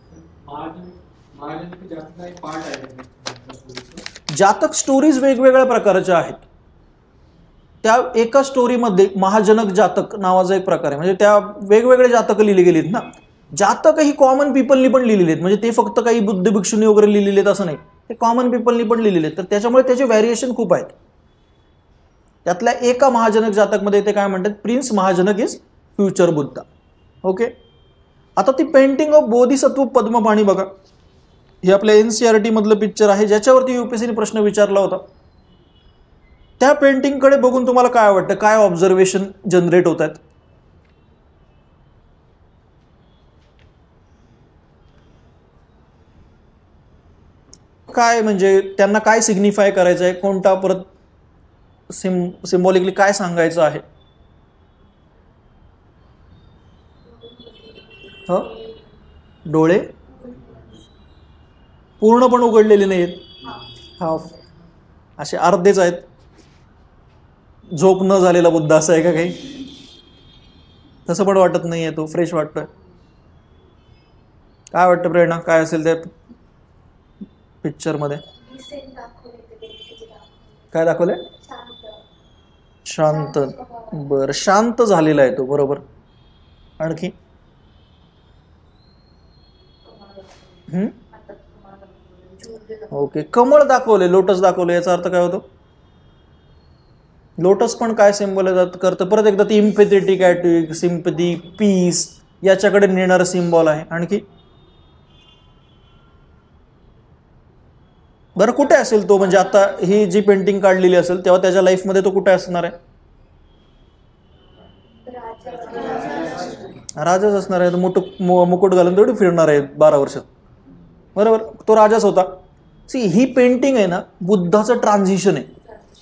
जातक स्टोरीज वेगवेगळ्या प्रकारच्या आहेत. त्या एका स्टोरीमध्ये महाजनक जातक नावाचा एक प्रकार आहे, म्हणजे त्या वेगवेगळे जातक लिहिली गेलीत ना. जातक ही कॉमन पीपलनी पण लिहिलेली आहेत, म्हणजे ते फक्त काही बुद्ध भिक्षुनी वगैरे लिहिलेले आहेत असं नाही, ते कॉमन पीपलनी पण लिहिलेले आहेत. तर त्याच्यामुळे त्याचे व्हॅरिएशन खूप आहेत. त्यातल्या एका महाजनक जातकमध्ये ते काय म्हणतात, prince Mahajanaka is future Buddha. Okay, आता ती पेंटिंग ऑफ बोधिसत्व पद्मपाणी बघा. हे आपल्या NCERT मधलं पिक्चर आहे ज्याच्यावरती UPSCने प्रश्न विचारला होता. त्या पेंटिंगकडे बघून तुम्हाला काय वाटतं, काय ऑब्झर्वेशन जनरेट होत आहेत? काय म्हणजे त्यांना काय सिग्निफाय करायचं आहे, कोणता परत सिम्बॉलिकली काय सांगायचं आहे? डोळे पूर्ण पण उघडलेले नाहीत, हाफ असे अर्धेच आहेत. झोप न झालेला बुद्ध असं आहे का काही? तसं पण वाटत नाहीये, तो फ्रेश वाटतोय. काय वाटतं प्रेरणा, काय असेल त्या पिक्चर मध्ये? काय दाखवले? शांत. बर, शांत झालेला आहे तो, बरोबर. आणखी ओके, कमळ दाखवले, लोटस दाखवले, याचा अर्थ काय होतो? लोटस पण काय सिम्बॉलाइज करतं? परत एकदा ती इम्पॅथेटिक ॲटिट्यूड, सिम्पथी, पीस याच्याकडे नेणारं सिम्बॉल आहे. आणखी बरं कुठे असेल तो, म्हणजे आता ही जी पेंटिंग काढलेली असेल तेव्हा त्याच्या लाईफमध्ये तो कुठे असणार आहे? राजाच असणार आहे. मुकुट घालून तेवढी फिरणार आहे 12 वर्ष, बरोबर. तो राजाच होता. ही पेंटिंग आहे ना बुद्धाचं ट्रान्झिशन आहे.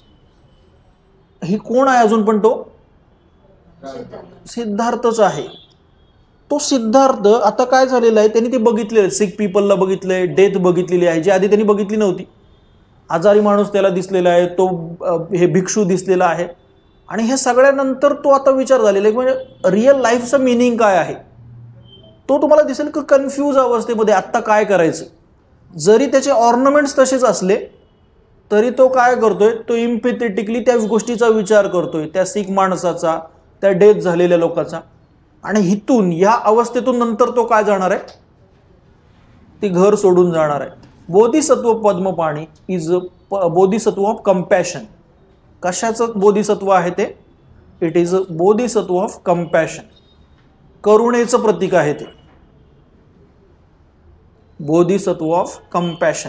ही कोण आहे अजून पण? तो सिद्धार्थच आहे. तो सिद्धार्थ आता काय झालेला आहे, त्यांनी ते बघितले, सिक पीपलला बघितलंय, डेथ बघितलेली आहे जी आधी त्यांनी बघितली नव्हती. आजारी माणूस त्याला दिसलेला आहे, तो हे भिक्षू दिसलेला आहे. आणि हे सगळ्यानंतर तो आता विचार झालेला आहे म्हणजे रिअल लाईफचं मिनिंग काय आहे तो तुम्हाला दिसेल की कन्फ्यूज अवस्थेमध्ये आत्ता काय करायचं. जरी त्याचे ऑर्नामेंट्स तसेच असले तरी तो काय करतोय, तो इम्पॅथेटिकली त्या गोष्टीचा विचार करतोय, त्या सिक माणसाचा, त्या डेथ झालेल्या लोकांचा. आणि हितून या अवस्थेतून नंतर तो काय जाणार आहे, ती घर सोडून जाणार आहे. Bodhisattva Padmapani is Bodhisattva of compassion. कशाचं बोधिसत्व आहे ते? It is a Bodhisattva of compassion. करुणेचं प्रतीक आहे ते, बोधिसत्व ऑफ कंपॅशन.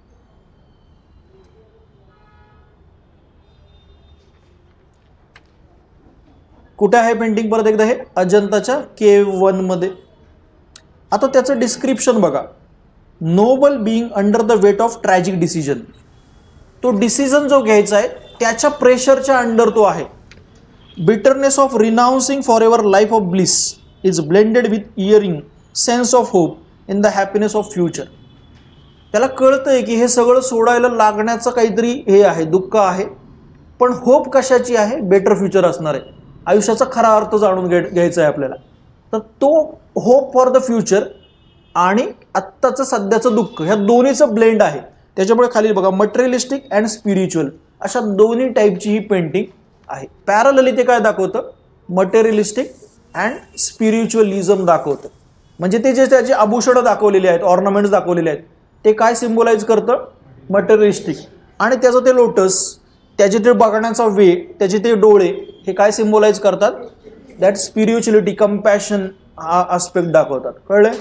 कुठे आहे पेंटिंग परत एकदा? हे अजंताच्या केव्ह 1 मध्ये. आता त्याचं डिस्क्रिप्शन बघा. Noble being under the weight of tragic decision. तो डिसिजन जो घ्यायचा आहे त्याच्या प्रेशरच्या अंडर तो आहे. Bitterness of renouncing for ever life of bliss is blended with yearning sense of hope in the happiness of future. त्याला कळतंय की हे सगळं सोडायला लागण्याचं काहीतरी हे आहे, दुःख आहे, पण होप कशाची आहे? बेटर फ्युचर असणार आहे. आयुष्याचा खरा अर्थ जाणून घ्यायचा आहे आपल्याला. तर तो होप फॉर द फ्युचर आणि आत्ताचं सध्याचं दुःख ह्या दोन्हीचं ब्लेंड आहे. त्याच्यामुळे खाली बघा मटेरियलिस्टिक अँड स्पिरिच्युअल अशा दोन्ही टाईपची ही पेंटिंग आहे. पॅरलली ते काय दाखवतं? मटेरियलिस्टिक अँड स्पिरिच्युअलिझम दाखवतं. म्हणजे ते जे त्याचे आभूषणं दाखवलेले आहेत, ऑर्नामेंट्स दाखवलेले आहेत, ते काय सिम्बोलाइज करतं? मटेरियलिस्टिक. आणि त्याचं ते लोटस, त्याचे ते बघण्याचा वे, त्याचे ते डोळे, हे काय सिम्बोलाइज करतात? दॅट स्पिरिच्युअलिटी, कंपॅशन हा आस्पेक्ट दाखवतात. कळलंय?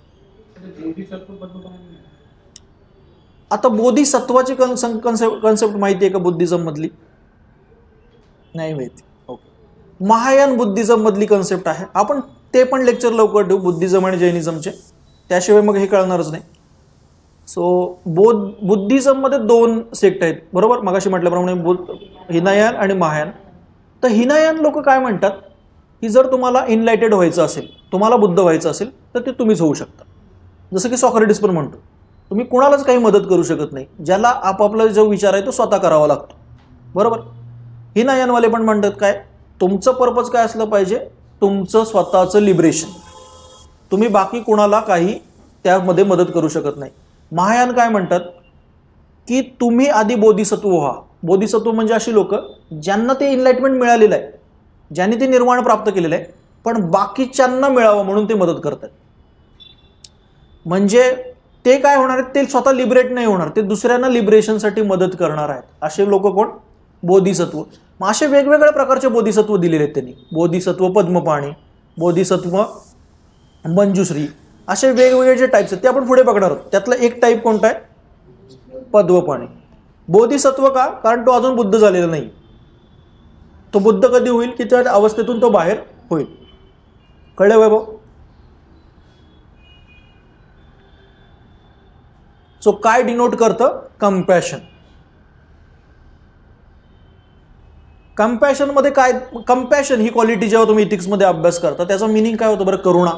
आता बोधिसत्वाची कन्सेप्ट माहिती आहे का बुद्धिझम मधली? नाही माहिती. ओके. महायान बुद्धिझम मधली कन्सेप्ट आहे. आपण ते पण लेक्चर लवकर ठेवू, बुद्धिझम आणि जैनिझमचे, त्याशिवाय मग हे कळणारच नाही. सो बुद्धिझम मध्ये 2 सेक्ट आहेत, बरोबर? मगाशी म्हटल्याप्रमाणे हिनायान आणि महायान. तर हिनायान लोक काय म्हणतात की जर तुम्हाला इनलाइटेड व्हायचं असेल, तुम्हाला बुद्ध व्हायचं असेल, तर ते तुम्हीच होऊ शकता. जसं की सॉक्रेटिस पण म्हणतो, तुम्ही कुणालाच काही मदत करू शकत नाही, ज्याला आपापला जो विचार आहे तो स्वतः करावा लागतो, बरोबर? हिनायानवाले पण म्हणतात काय, तुमचं पर्पज काय असलं पाहिजे, तुमचं स्वतःचं लिबरेशन. तुम्ही बाकी कुणाला काही त्यामध्ये मदत करू शकत नाही. महायान काय म्हणतात की तुम्ही आधी बोधिसत्व व्हा. बोधिसत्व म्हणजे अशी लोक ज्यांना ते इनलाइटमेंट मिळालेलं आहे, ज्यांनी ते निर्वाण प्राप्त केलेलं आहे, पण बाकीच्यांना मिळावं म्हणून ते मदत करतात. म्हणजे ते काय होणार आहेत, ते स्वतः लिबरेट नाही होणार, ते दुसऱ्यांना लिबरेशनसाठी मदत करणार आहेत. असे लोक कोण? बोधिसत्व. मग असे वेगवेगळ्या प्रकारचे बोधिसत्व दिलेले आहेत त्यांनी. बोधिसत्व पद्मपाणी, बोधिसत्व मंजुश्री, असे वेगवेगळे जे टाईप्स आहेत ते आपण पुढे बघणार आहोत. त्यातला एक टाईप कोणता आहे? पद्मपाणी. बोधिसत्व का? कारण तो अजून बुद्ध झालेला नाही. तो बुद्ध कधी होईल की त्या अवस्थेतून तो बाहेर होईल. कळलं वैभव? सो काय डिनोट करतं? कंपॅशन. कंपॅशन मध्ये काय, कंपॅशन ही क्वालिटी जेव्हा तुम्ही इथिक्स मध्ये अभ्यास करता त्याचा मिनिंग काय होतं बरं? करुणा.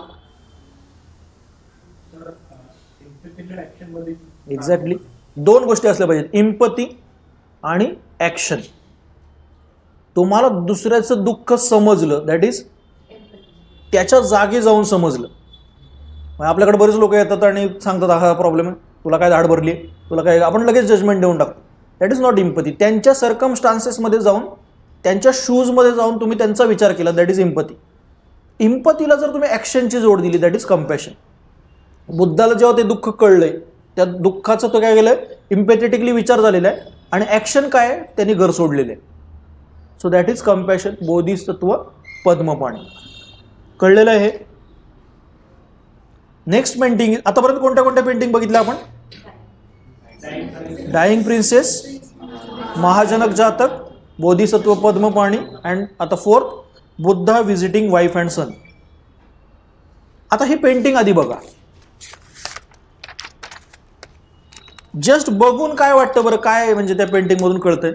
एक्झॅक्टली. 2 गोष्टी असल्या पाहिजेत, इम्पथी आणि ऍक्शन. तुम्हाला दुसऱ्याचं दुःख समजलं, दॅट इज त्याच्या जागी जाऊन समजलं. आपल्याकडे बरेच लोक येतात आणि सांगतात हा प्रॉब्लेम आहे, तुला काय धाड भरली, तुला काय, आपण लगेच जजमेंट देऊन टाकतो. That is not empathy. त्यांच्या सर्कमस्टान्सेसमध्ये जाऊन, त्यांच्या शूजमध्ये जाऊन तुम्ही त्यांचा विचार केला, दॅट इज इम्पथी. इम्पथीला जर तुम्ही ॲक्शनची जोड दिली, दॅट इज कंपॅशन. बुद्धाला जेव्हा ते दुःख कळलंय, त्या दुःखाचं तो काय केलंय, इम्पॅथेटिकली विचार झालेला आहे, आणि ॲक्शन काय आहे, त्यांनी घर सोडलेलं आहे. So that is compassion. Bodhisattva Padmapani. कळलेलं आहे हे? Next painting. आतापर्यंत कोणत्या कोणत्या पेंटिंग बघितल्या आपण? डाईंग प्रिन्सेस, महाजनक जातक, बोधिसत्व पद्मपाणी, अँड आता 4th Buddha visiting wife and son. आता ही पेंटिंग आधी बघा. जस्ट बघून काय वाटतं बरं? काय म्हणजे त्या पेंटिंग मधून कळतंय?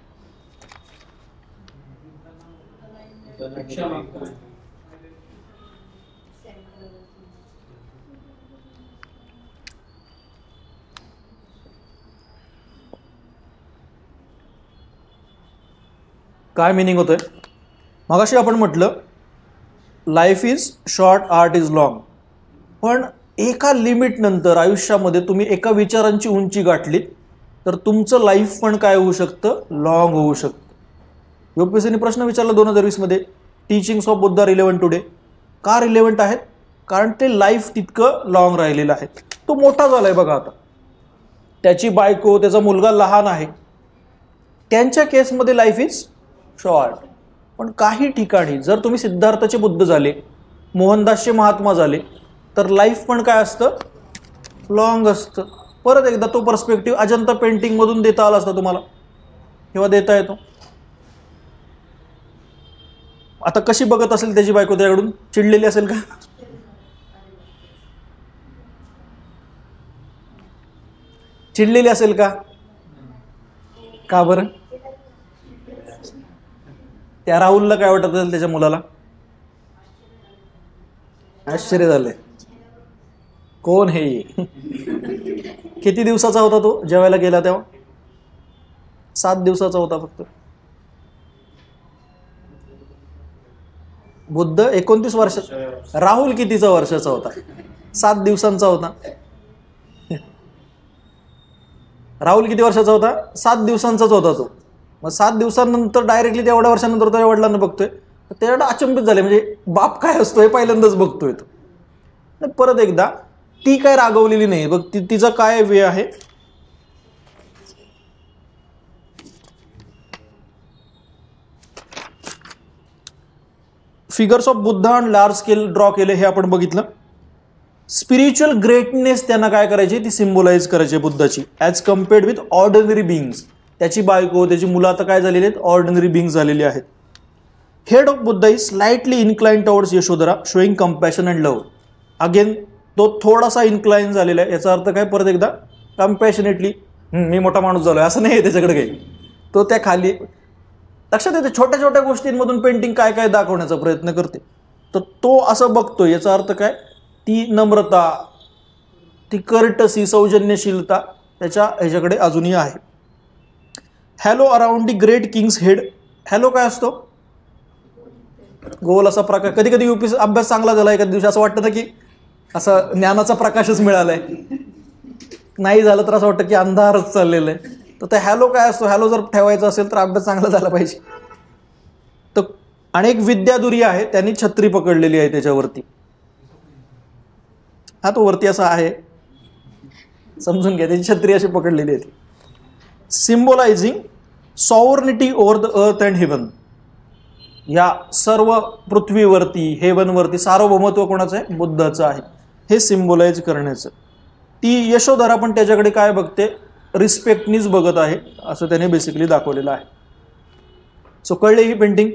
काय मिनिंग होतंय? मगाशी आपण म्हटलं life is short, art is long. पण एका लिमिट नंतर आयुष्यामध्ये तुम्ही एका विचारांची उंची गाठलीत तर तुमचं लाईफ पण काय होऊ शकतं? लॉंग होऊ शकतं. यूपीएससीने प्रश्न विचारला 2020 मध्ये, teachings of Buddha relevant today. का रिलेव्हंट आहेत? कारण ते लाईफ तितकं लॉंग राहिलेलं आहे. तो मोठा झालाय बघा आता, त्याची बायको, त्याचा मुलगा लहान आहे. त्यांच्या केसमध्ये लाईफ इज शॉर्ट. पण काही ठिकाणी जर तुम्ही सिद्धार्थाचे बुद्ध झाले, मोहनदासचे महात्मा झाले, तर लाईफ पण काय असतं? लॉंग असतं. परत एकदा तो पर्स्पेक्टिव्ह अजंता पेंटिंग मधून देता आला असता तुम्हाला, किंवा देता येतो. आता कशी बघत असेल त्याची बायको त्याकडून? चिडलेली असेल का? चिडलेली असेल का? का बरं? त्या राहुलला काय वाटत असेल त्याच्या मुलाला? आश्चर्य झालंय. कोण हे? किती दिवसाचा होता तो जेवायला गेला तेव्हा? 7 दिवसाचा होता फक्त. बुद्ध 29 वर्षाचा. राहुल कितीचा वर्षाचा होता? 7 दिवसांचा होता. राहुल किती वर्षाचा होता? 7 दिवसांचाच होता तो. मग 7 दिवसांनंतर डायरेक्टली तेवढ्या वर्षानंतर त्याच्या वडिलांना बघतोय, तर त्याला अचंबित झाले. म्हणजे बाप काय असतो हे पहिल्यांदाच बघतोय तो. परत एकदा ती काय रागवलेली नाही बघ, तिचा काय वे आहे. Figures of Buddha on large scale draw केले हे आपण बघितलं. स्पिरिच्युअल ग्रेटनेस त्यांना काय करायची, ती सिम्बोलाइज करायची बुद्धाची, as compared with ordinary beings. त्याची बायको त्याची मुलं आता काय झालेली आहेत, ऑर्डिनरी बिंग्स झालेली आहेत. Head of Buddha is slightly incline towards Yashodhara showing compassion and love. Again तो थोडासा इन्क्लाइन झालेला आहे. याचा अर्थ काय, परत एकदा कम्पॅशनेटली, मी मोठा माणूस झालोय असं नाही आहे त्याच्याकडे काही. तो त्या खाली लक्षात येते, छोट्या छोट्या गोष्टींमधून पेंटिंग काय काय दाखवण्याचा प्रयत्न करते. तर तो असं बघतोय, याचा अर्थ काय, ती नम्रता, ती कर्टसी, सौजन्यशीलता त्याच्या ह्याच्याकडे अजूनही आहे. Halo around the great king's head. Halo काय असतो, गोल असा प्रकाश. कधी कधी यूपीएससी अभ्यास चांगला झाला एखाद्या दिवशी असं वाटतं ना की असं ज्ञानाचा प्रकाशच मिळालाय, नाही झालं तर असं वाटतं की अंधारच चाललेलं आहे. तर ते हॅलो काय असतो, हॅलो जर ठेवायचा असेल तर अभ्यास चांगला झाला पाहिजे. तर आणि एक विद्याधुरी आहे, त्यांनी छत्री पकडलेली आहे त्याच्यावरती. हा तो वरती असा आहे, समजून घ्या, त्याची छत्री अशी पकडलेली आहे. Symbolising sovereignty over the earth and heaven. या सर्व पृथ्वीवरती, हेवनवरती सार्वभौमत्व कोणाचं आहे, बुद्धाचं आहे. हे सिम्बोलाइज करण्याचं. ती यशोधरा पण त्याच्याकडे काय बघते, रिस्पेक्टनीच बघत आहे, असं त्याने बेसिकली दाखवलेलं आहे. सो कळले ही पेंटिंग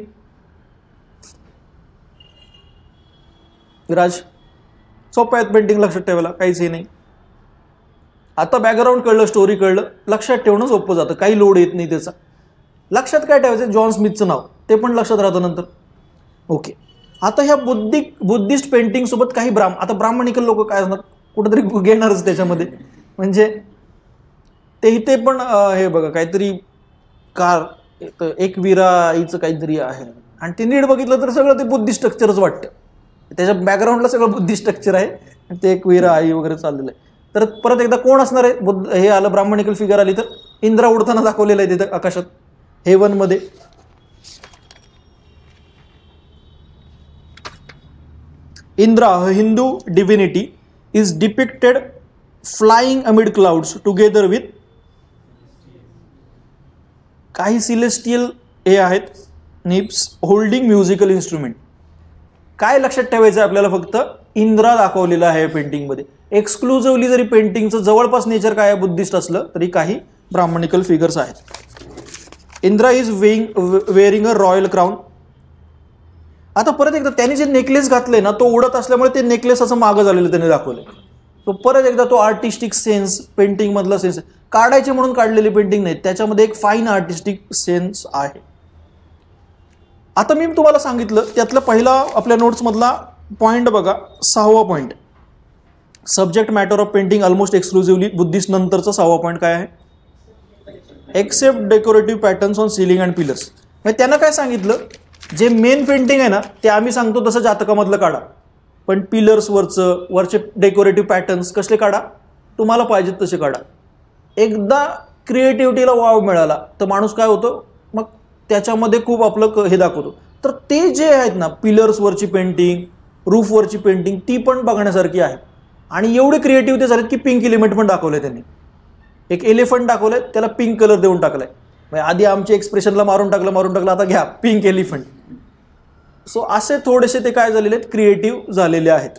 विराज? सोपं आहेत पेंटिंग, लक्षात ठेवायला काहीच हे नाही. आता बॅकग्राऊंड कळलं, स्टोरी कळलं, लक्षात ठेवणं सोपं जातं, काही लोड येत नाही त्याचा. लक्षात काय ठेवायचं, जॉन स्मिथचं नाव, ते पण लक्षात राहतं नंतर. ओके, आता ह्या बुद्धिस्ट पेंटिंग सोबत काही आता ब्राह्मणिकल लोक काय असणार, कुठेतरी घेणारच त्याच्यामध्ये. म्हणजे ते पण हे बघा, काहीतरी कार एक विराईचं काहीतरी आहे, आणि ते नीट बघितलं तर सगळं ते बुद्धी स्ट्रक्चरच वाटतं. त्याच्या बॅकग्राऊंडला सगळं बुद्धी स्ट्रक्चर आहे, आणि ते एक विरा आई वगैरे चाललेलं आहे. तर परत एकदा कोण असणार आहे, बुद्ध हे आलं, ब्राह्मणिकल फिगर आली तर इंद्रा उडताना दाखवलेलं आहे तिथं आकाशात, हेवनमध्ये. Indra, Hindu divinity, is depicted flying amid clouds together with काही सिलेस्टियल हे आहेत, निप्स, होल्डिंग म्युझिकल इन्स्ट्रुमेंट. काय लक्षात ठेवायचं आपल्याला, फक्त इंद्रा दाखवलेला आहे पेंटिंगमध्ये. एक्सक्लुझिव्हली जरी पेंटिंगचं जवळपास नेचर काय बुद्धिस्ट असलं तरी काही ब्राह्मणिकल फिगर्स आहेत. Indra is wearing a royal crown. आता परत एकदा त्यांनी जे नेकलेस घातले ना, तो उडत असल्यामुळे ते नेकलेस असं मागं झालेलं त्यांनी दाखवलं. तो परत एकदा तो आर्टिस्टिक सेन्स, पेंटिंग मधला सेन्स, काढायचे म्हणून काढलेली पेंटिंग नाही, त्याच्यामध्ये एक फाईन आर्टिस्टिक सेन्स आहे. आता मी तुम्हाला सांगितलं त्यातला पहिला आपल्या नोट्स मधला पॉइंट बघा, 6वा point, subject matter of painting almost exclusively Buddhist. नंतरचा 6वा पॉइंट काय आहे, except decorative patterns on ceiling and pillars. म्हणजे त्यांना काय सांगितलं, जे मेन पेंटिंग आहे ना ते आम्ही सांगतो तसं जातकामधलं काढा, पण पिलर्सवरचं वरचे डेकोरेटिव्ह पॅटर्न्स कसले काढा, तुम्हाला पाहिजेत तसे काढा. एकदा क्रिएटिव्हिटीला वाव मिळाला तर माणूस काय होतो, मग त्याच्यामध्ये खूप आपलं हे दाखवतो. तर ते जे आहेत ना, पिलर्सवरची पेंटिंग, रूफवरची पेंटिंग, ती पण बघण्यासारखी आहे. आणि एवढे क्रिएटिव्ह ते झालेत की पिंक एलिमेंट पण दाखवलंय त्यांनी. एक एलिफंट दाखवलंय, त्याला पिंक कलर देऊन टाकलाय. आधी आमच्या एक्सप्रेशनला मारून टाकलं, आता घ्या पिंक एलिफंट. सो असे थोडेसे ते काय झालेले आहेत, क्रिएटिव्ह झालेले आहेत.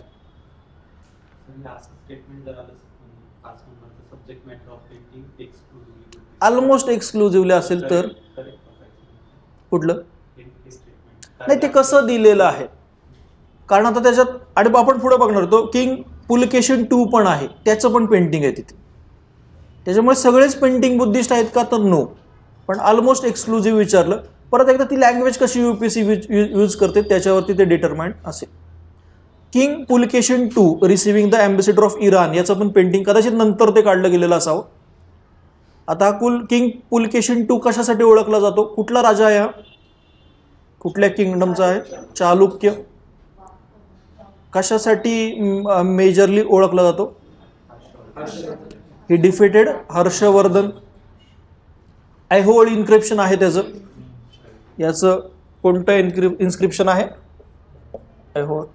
ऑलमोस्ट एक्सक्लुझिव्हली असेल तर कुठलं नाही, ते कसं दिलेलं आहे. कारण आता त्याच्यात, आणि आपण पुढे बघणार तो किंग पुलकेशन 2 पण आहे, त्याचं पण पेंटिंग आहे तिथे. त्याच्यामुळे सगळेच पेंटिंग बुद्धिस्ट आहेत का, तर नो. पण ऑलमोस्ट एक्सक्लुझिव्ह विचारलं. परत एकदा ती लँग्वेज कशी यूपीएससी यूज करते त्याच्यावरती ते डिटरमाइंड असेल. King Pulakeshin 2 receiving the ambassador of Iran, याचं पण पेंटिंग कदाचित नंतर ते काढलं गेलेलं असावं. आता किंग पुलकेशन 2 कशासाठी ओळखला जातो, कुठला राजा आहे हा, कुठल्या किंगडमचा आहे, चालुक्य. कशासाठी मेजरली ओळखला जातो, he defeated Harshavardhan. Aihole inscription आहे त्याचं, याचं कोणतं इन्स्क्रिप्शन आहे, ऐहोळ,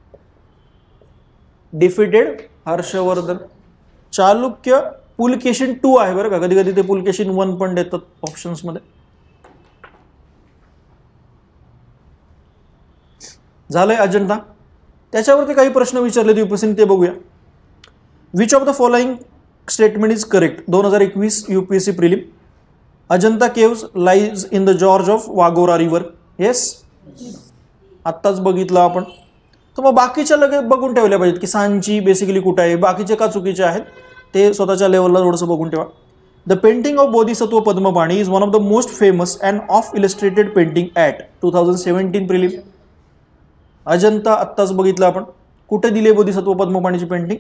डिफिटेड हर्षवर्धन. चालुक्य पुलकेशन 2 आहे बरं का, कधी कधी ते पुलकेशन 1 पण देतात ऑप्शन्स मध्ये. झालंय अजंता. त्याच्यावरती काही प्रश्न विचारले UPSCने ते बघूया. Which of the following statement is correct? 2021 UPSC prelim. Ajanta caves lies in the gorge of Waghora river. Yes, आत्ताच बघितलं आपण. तर मग बाकीच्या लगेच बघून ठेवल्या पाहिजेत की सांची बेसिकली कुठे आहे, बाकीचे का चुकीचे आहेत ते स्वतःच्या लेवलला थोडंसं बघून ठेवा. The painting of Bodhisattva Padmapani is one of the most famous and of illustrated painting at 2017 prelim. Ajanta आत्ताच बघितलं आपण. कुठे दिले बोधिसत्व पद्मपाणीची पेंटिंग?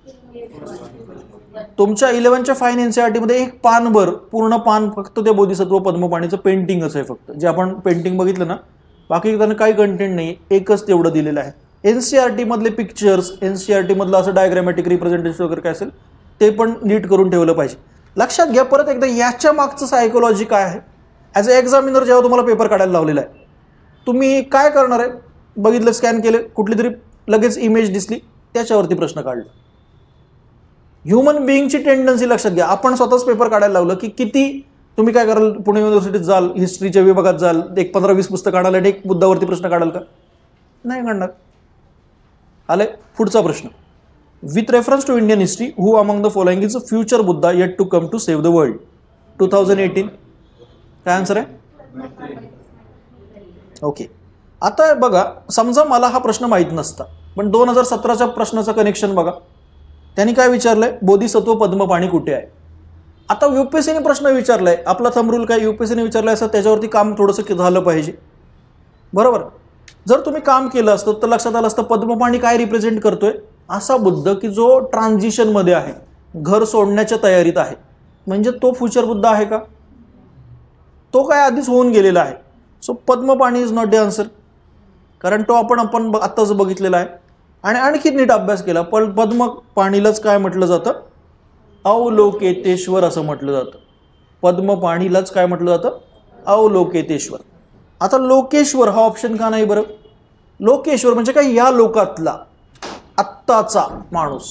तुमच्या 11च्या फाईन NCERT मध्ये एक पानभर पूर्ण पान फक्त ते बोधिसत्व पद्मपाणीचं पेंटिंगच आहे फक्त, जे आपण पेंटिंग बघितलं ना, बाकी त्यांना काही कंटेंट नाही, एकच तेवढं दिलेलं आहे. NCERT मधले पिक्चर्स, NCERT मधलं असं डायग्रामॅटिक रिप्रेझेंटेशन वगैरे काय असेल ते पण नीट करून ठेवलं पाहिजे. लक्षात घ्या परत एकदा, याच्या मागचं सायकोलॉजी काय आहे. ॲज अ एक्झामिनर जेव्हा तुम्हाला पेपर काढायला लावलेला आहे, तुम्ही काय करणार आहे? बघितलं, स्कॅन केले, कुठली तरी लगेच इमेज दिसली, त्याच्यावरती प्रश्न काढला. ह्युमन बिईंगची टेंडन्सी लक्षात घ्या. आपण स्वतःच पेपर काढायला लावलं की किती तुम्ही काय कराल? पुणे युनिव्हर्सिटीत जाल, हिस्ट्रीच्या विभागात जाल, एक 15-20 पुस्तक काढायला, एक मुद्द्यावरती प्रश्न काढाल का? नाही काढणार. आले पुढचा प्रश्न. With reference to Indian history, who among the following is a future Buddha yet to come to save the world? 2018. काय आन्सर आहे? ओके. आता बघा, समजा मला हा प्रश्न माहीत नसता, पण 2017च्या प्रश्नाचं कनेक्शन बघा. त्यांनी काय विचारलंय? बोधिसत्व पद्मपाणी कुठे आहे? आता UPSCने प्रश्न विचारलाय, आपला थंब रूल काय? UPSCने विचारलाय असं त्याच्यावरती काम थोडंसं झालं पाहिजे, बरोबर. जर तुम्ही काम केलं असतं तर लक्षात आलं असतं पद्मपाणी काय रिप्रेझेंट करतोय? असा बुद्ध की जो ट्रान्झिशनमध्ये आहे, घर सोडण्याच्या तयारीत आहे. म्हणजे तो फ्युचर बुद्ध आहे का? तो काय आधीच होऊन गेलेला आहे. So Padmapani is not the answer, कारण तो आपण आत्ताच बघितलेला आहे. आणि आणखी नीट अभ्यास केला, पण पद्मपाणीलाच काय म्हटलं जातं? अवलोकितेश्वर असं म्हटलं जातं. पद्मपाणीलाच काय म्हटलं जातं? अवलोकितेश्वर. आता लोकेश्वर हा ऑप्शन का नाही बरं? लोकेश्वर म्हणजे काय? या लोकातला, आत्ताचा माणूस.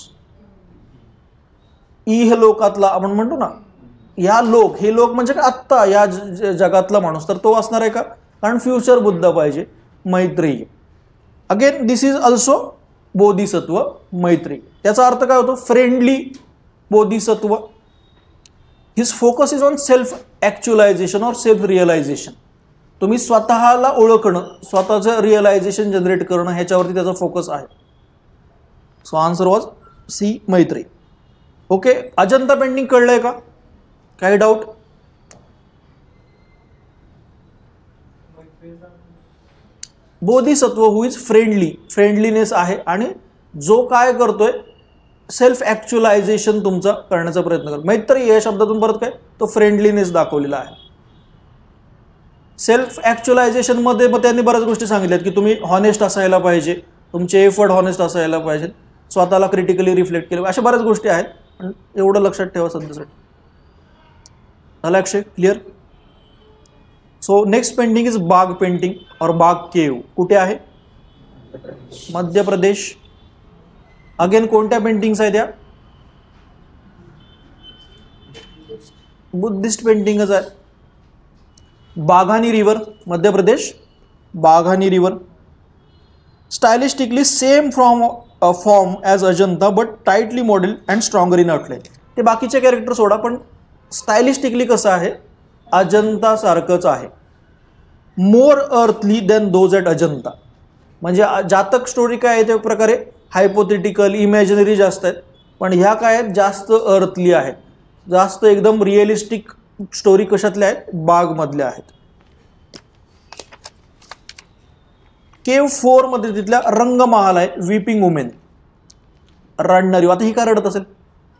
इह लोकातला आपण म्हणतो ना, या लोक, हे लोक म्हणजे काय? आत्ता या जगातला माणूस. तर तो असणार आहे का? कारण फ्युचर बुद्ध पाहिजे. Maitreya. Again this is also Bodhisattva Maitri. त्याचा अर्थ काय होतो? Friendly Bodhisattva. His focus is on self actualization और सेल्फ रिअलायझेशन. तुम्ही स्वतःला ओळखणं, स्वतःचं रिअलायझेशन जनरेट करणं, ह्याच्यावरती त्याचा फोकस आहे. So answer was C, Maitri. Okay. Ajanta painting कळलंय का? काही doubt? Bodhisattva who is friendly, friendliness आहे, आणि जो काय करतोय? सेल्फ ॲक्च्युलायझेशन तुमचा करण्याचा प्रयत्न करतो. मैत्री या शब्दातून परत काय? तो फ्रेंडलीनेस दाखवलेला आहे. सेल्फ ॲक्च्युलायझेशन मध्ये मग त्यांनी बऱ्याच गोष्टी सांगितल्यात की तुम्ही हॉनेस्ट असायला पाहिजे, तुमचे एफर्ट हॉनेस्ट असायला पाहिजे, स्वतःला क्रिटिकली रिफ्लेक्ट केलं, अशा बऱ्याच गोष्टी आहेत. पण एवढं लक्षात ठेवा सध्यासाठी. झालं Akshay? Clear? So next painting is Bagh painting और बाग केव. कुठे आहे? मध्य प्रदेश. अगेन कोणत्या पेंटिंग्स आहेत या? बुद्धिस्ट पेंटिंगच आहे. Baghani river, Madhya Pradesh. Baghani river. Stylistically same form as Ajanta but tightly model and stronger in outline. ते बाकीचे कॅरेक्टर सोडा, पण स्टायलिस्टिकली कसं आहे? अजंता सारखंच आहे. More earthly than those at Ajanta. म्हणजे जातक स्टोरी काय आहे त्या प्रकारे हायपोथेटिकल, इमॅजिनरी जास्त आहेत, पण ह्या काय आहेत? जास्त अर्थली आहेत, जास्त एकदम रिअलिस्टिक स्टोरी कशातल्या आहेत? बाग मधल्या आहेत. केव 4 मध्ये तिथल्या रंगमहाल आहे, वीपिंग वुमेन, रडणारी. आता ही का रडत असेल?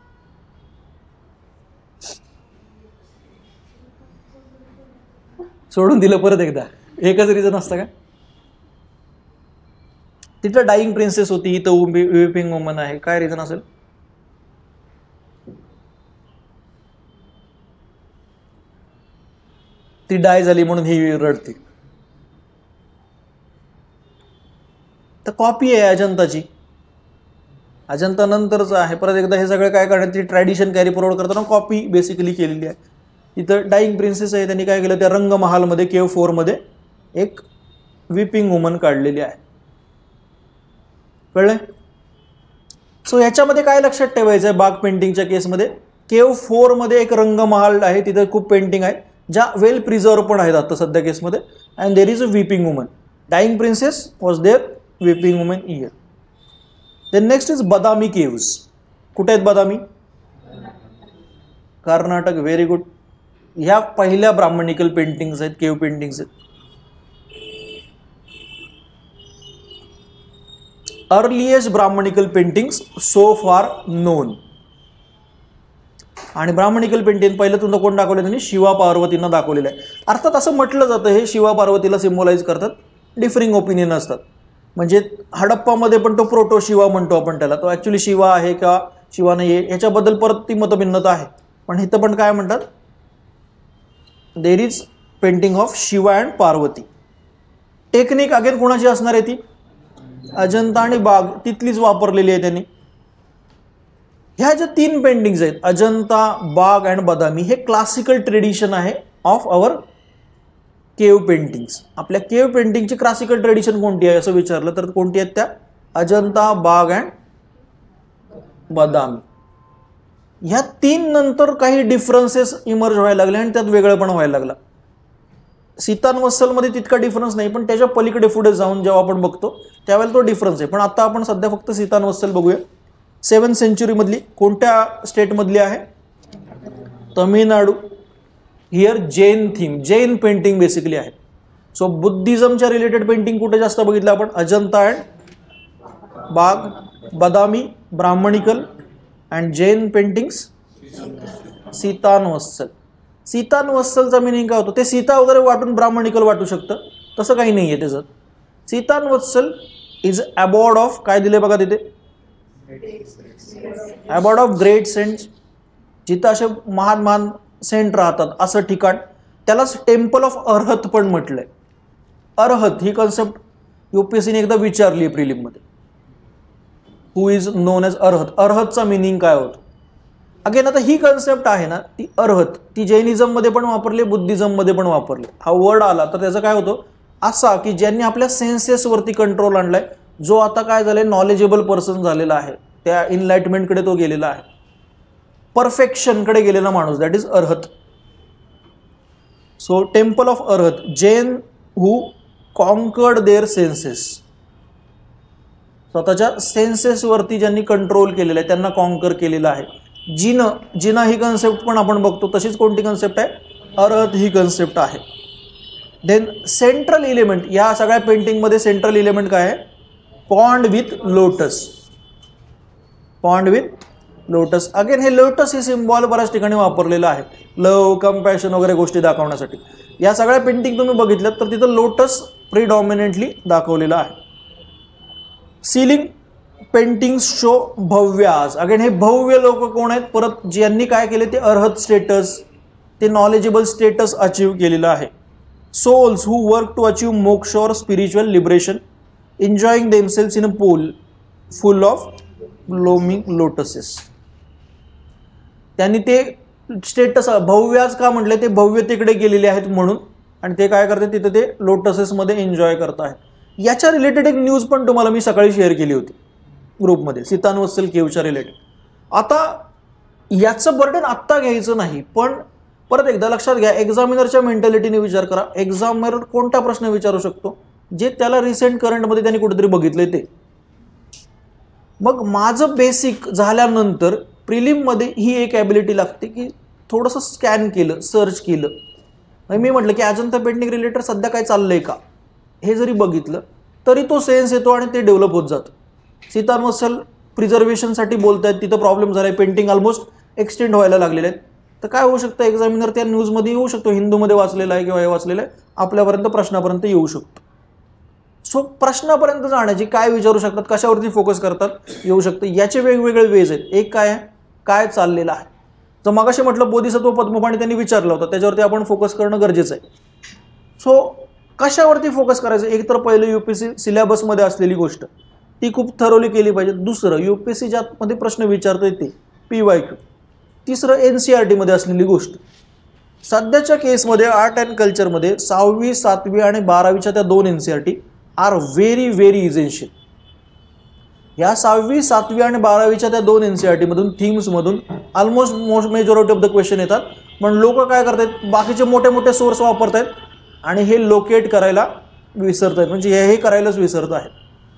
सोडून दिलं परत एकदा, एकच रिझन असतं का? तिथं डाईंग प्रिन्सेस होती, इथं वीपिंग वुमन आहे, काय रिझन असेल? ती डाय झाली म्हणून ही रडते. तर कॉपी आहे अजंताची, अजंता नंतरच आहे. परत एकदा हे सगळं काय करण्यात, ती ट्रॅडिशन कॅरी फॉरवर्ड करताना कॉपी बेसिकली केलेली आहे. इथं डाईंग प्रिन्सेस आहे, त्यांनी काय केलं? त्या रंगमहालमध्ये केव 4 मध्ये एक वीपिंग वुमन काढलेली आहे. कळलंय? सो याच्यामध्ये काय लक्षात ठेवायचं आहे बाग पेंटिंगच्या केसमध्ये, केव 4 मध्ये एक रंगमहाल आहे, तिथे खूप पेंटिंग आहे ज्या वेल प्रिझर्व पण आहेत आता सध्या केसमध्ये. And there is a weeping woman, dying princess was there, weeping woman here. Then next is Badami caves. कुठे आहेत बदामी? कर्नाटक. Very good. ह्या पहिल्या ब्राह्मणिकल पेंटिंग्स आहेत, केव पेंटिंग्स आहेत. Earliest Brahmanical paintings so far known. आणि ब्राह्मणिकल पेंटिंग पहिलं तुमचं कोण दाखवलं त्यांनी? शिवा पार्वतींना दाखवलेलं आहे. अर्थात असं म्हटलं जातं हे शिवा पार्वतीला सिम्बॉलाइज करतात, डिफरिंग ओपिनियन असतात. म्हणजे हडप्पामध्ये पण तो प्रोटो शिवा म्हणतो आपण त्याला, तो ॲक्च्युली शिवा आहे का शिवा नाही आहे ह्याच्याबद्दल परत ती मतभिन्नता आहे. पण इथं पण काय म्हणतात? There is painting of Shiva and Parvati. Technique again कोणाची असणार आहे? ती अजंता आणि बाग तिथलीच वापरलेली आहे त्यांनी. ह्या ज्या 3 पेंटिंग्स आहेत अजंता, बाग अँड बदामी, हे क्लासिकल ट्रेडिशन आहे ऑफ आवर केव पेंटिंग्स. आपल्या केव पेंटिंगची क्लासिकल ट्रेडिशन कोणती आहे असं विचारलं तर कोणती आहेत त्या? अजंता, बाग अँड बदामी. ह्या 3 नंतर काही डिफरन्सेस इमर्ज व्हायला लागले आणि त्यात वेगळं पण व्हायला लागला. सीतानवत्सलमध्ये तितका डिफरन्स नाही, पण त्याच्या पलीकडे पुढे जाऊन जेव्हा आपण बघतो त्यावेळेला तो डिफरन्स आहे. पण आता आपण सध्या फक्त सीतानवत्सल बघूया. 7th सेंचुरी मधली, कोणत्या स्टेट मधली आहे? Tamil Nadu. Here Jain theme, Jain painting basically आहे. सो बुद्धिझमच्या रिलेटेड पेंटिंग कुठे जास्त बघितलं आपण? Ajanta and Bagh, Badami, Brahmanical and Jain paintings Sittanavasal. सीतानवत्सलचा मिनिंग काय होतं? ते सीता वगैरे वाटून ब्राह्मणिकल वाटू शकतं, तसं काही नाही आहे त्याचं. सीतानवत्सल इज अबॉर्ड ऑफ, काय दिले बघा तिथे? अबॉर्ड ऑफ ग्रेट सेंट्स, जिथं असे महान महान सेंट राहतात असं ठिकाण. त्यालाच टेम्पल ऑफ अरहत पण म्हटलंय. अरहत ही कन्सेप्ट यूपीएससीने एकदा विचारली आहे प्रिलिममध्ये. Who is known as Arhat, अरहतचा मिनिंग काय होतं? अगेन आता ही कन्सेप्ट आहे ना ती अरहत, ती जैनिझममध्ये पण वापरली, बुद्धिझममध्ये पण वापरली. हा वर्ड आला तर त्याचं काय होतं? असा की ज्यांनी आपल्या सेन्सेसवरती कंट्रोल आणलाय, जो आता काय झालंय नॉलेजेबल पर्सन झालेला आहे, त्या इनलाइटमेंटकडे तो गेलेला आहे, परफेक्शनकडे गेलेला माणूस, that is Arhat. So temple of Arhat, Jain who conquered their senses, स्वतःच्या सेन्सेसवरती ज्यांनी कंट्रोल केलेलं आहे त्यांना कॉन्कर केलेलं आहे. जिन, जिना ही कन्सेप्ट पण आपण बघतो, तशीच कोणती कन्सेप्ट आहे? अरहत ही कन्सेप्ट आहे. देन सेंट्रल इलेमेंट, या सगळ्या पेंटिंगमध्ये सेंट्रल इलेमेंट काय आहे? Pond with lotus. Pond with lotus. Again हे लोटस हे सिम्बॉल बऱ्याच ठिकाणी वापरलेलं आहे, लव, कम्पॅशन वगैरे गोष्टी दाखवण्यासाठी. या सगळ्या पेंटिंग तुम्ही बघितल्यात तर तिथं लोटस प्रिडॉमिनेंटली दाखवलेलं आहे. Ceiling painting show Bhavyas. Again हे भव्य लोक कोण आहेत? परत ज्यांनी काय केले ते अरहत स्टेटस, ते नॉलेजेबल स्टेटस अचीव केलेलं आहे. Souls who work to achieve moksha और spiritual liberation, enjoying themselves in a pool full of blooming lotuses. त्यांनी ते स्टेटस भव्यास का म्हटले? ते भव्यतेकडे गेलेले आहेत म्हणून, आणि ते काय करतात तिथे ते लोटसेसमध्ये एन्जॉय करत आहेत. याच्या रिलेटेड एक न्यूज पण तुम्हाला मी सकाळी शेअर केली होती ग्रुपमध्ये, सीतानवत्सल केवच्या रिलेटेड. आता याचं बर्डन आत्ता घ्यायचं नाही, पण परत एकदा लक्षात घ्या, एक्झामिनरच्या मेंटॅलिटीने विचार करा. एक्झामिनर कोणता प्रश्न विचारू शकतो? जे त्याला रिसेंट करंटमध्ये त्यांनी कुठेतरी बघितलंय ते. मग माझं बेसिक झाल्यानंतर प्रिलिममध्ये ही एक ॲबिलिटी लागते की थोडंसं स्कॅन केलं, सर्च केलं. मी म्हटलं की अजंता पेंटिंग रिलेटेड सध्या काय चाललंय का, हे जरी बघितलं तरी तो सेन्स येतो आणि ते डेव्हलप होत जातं. सीतानवत्सल प्रिझर्वेशनसाठी बोलतायत, तिथं प्रॉब्लेम झालाय, पेंटिंग ऑलमोस्ट एक्सटेंड व्हायला लागलेले आहेत. तर काय होऊ शकतं? एक्झामिनर त्या न्यूजमध्ये येऊ शकतो, हिंदूमध्ये वाचलेलं आहे किंवा हे वाचलेलं आहे, आपल्यापर्यंत प्रश्नापर्यंत येऊ शकतो. सो प्रश्नापर्यंत जाण्याची काय विचारू शकतात, कशावरती फोकस करतात, येऊ शकतं. याचे वेगवेगळे वेज आहेत. एक काय आहे? काय चाललेलं आहे. जर मगाशी म्हटलं बोधिसत्व पद्मपाणी त्यांनी विचारलं होतं, त्याच्यावरती आपण फोकस करणं गरजेचं आहे. सो कशावरती फोकस करायचं? एक तर पहिलं यूपीएससी सिलेबसमध्ये असलेली गोष्ट ती खूप थरोली केली पाहिजे. दुसरं यूपीएससी ज्यामध्ये प्रश्न विचारतोय ते PYQ. तिसरं NCERT मध्ये असलेली गोष्ट. सध्याच्या केसमध्ये आर्ट अँड कल्चरमध्ये 6वी, 7वी आणि 12वीच्या त्या 2 NCERT are very very essential. ह्या 6वी 7वी आणि 12वीच्या त्या 2 NCERT मधून थीम्समधून almost majority of the question येतात. पण लोक काय करतात, बाकीचे मोठे मोठे सोर्स वापरतात आणि हे लोकेट करायला विसरत आहेत, म्हणजे हे करायलाच विसरत आहेत.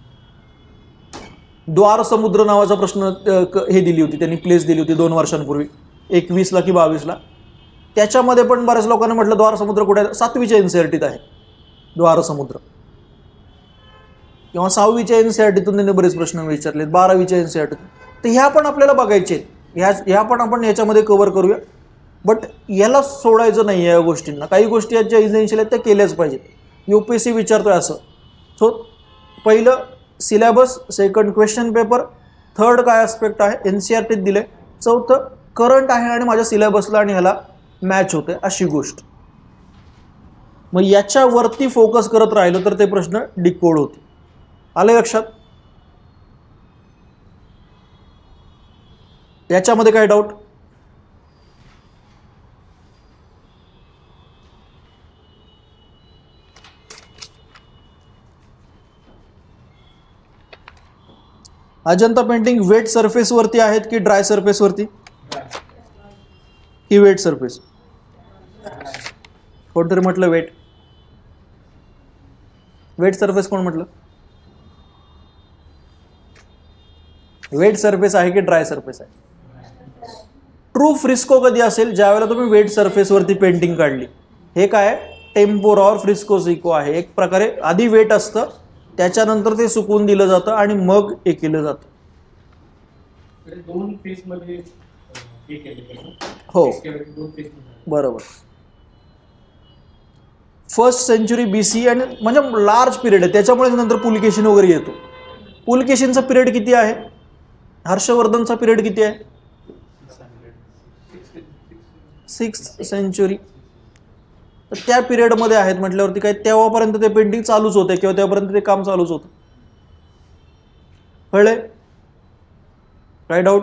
द्वार समुद्र नावाचा प्रश्न हे दिली होती त्यांनी, प्लेस दिली होती 2 वर्षांपूर्वी, 21ला की 22ला. त्याच्यामध्ये पण बऱ्याच लोकांना म्हटलं द्वार समुद्र कुठे आहे, 7वीच्या NCERTत आहे द्वार समुद्र, किंवा 6वीच्या NCERTतून त्यांनी बरेच प्रश्न विचारलेत, 12वीच्या NCERT. तर ह्या पण आपल्याला बघायचे आहेत, ह्या पण आपण याच्यामध्ये कव्हर करूया. बट याला सोडायचं नाही या गोष्टींना. काही गोष्टी आहेत ज्या इसेन्शियल आहेत त्या केल्याच पाहिजेत. UPSC विचारतोय असं. सो पहिलं syllabus, second question paper, third काय ॲस्पेक्ट आहे NCERTत दिले, चौथं करंट आहे आणि माझ्या सिलेबसला आणि ह्याला मॅच होते अशी गोष्ट. मग याच्यावरती फोकस करत राहिलं तर ते प्रश्न डिकोड होते. आले लक्षात? याच्यामध्ये काय डाऊट? अजंता पेंटिंग वेट सरफेस वरती आहेत की ड्राय सरफेस वरती? की वेट सरफेस? कोणतरी म्हटलं वेट. वेट सरफेस कोण म्हटलं? वेट सरफेस आहे की ड्राय सरफेस आहे? ट्रू फ्रिस्को कधी असेल? ज्यावेळेला तुम्ही वेट सरफेस वरती पेंटिंग काढली. हे काय टेम्पोरा और फ्रिस्कोसिको आहे. एक प्रकारे आधी वेट असतं, त्याच्यानंतर ते सुकून दिलं जातं आणि मग हे केलं जातं. हो बरोबर. 1st सेंचुरी BC आणि म्हणजे लार्ज पिरियड आहे, त्याच्यामुळे नंतर पुलकेशिन वगैरे येतो. पुलकेशिनचा पिरियड किती आहे? हर्षवर्धनचा पिरियड किती आहे? 6th century. तर त्या पिरियडमध्ये आहेत म्हटल्यावरती काय तेव्हापर्यंत ते पेंटिंग चालूच होते किंवा तेव्हापर्यंत ते काम चालूच होतं. कळले? काय डाऊट?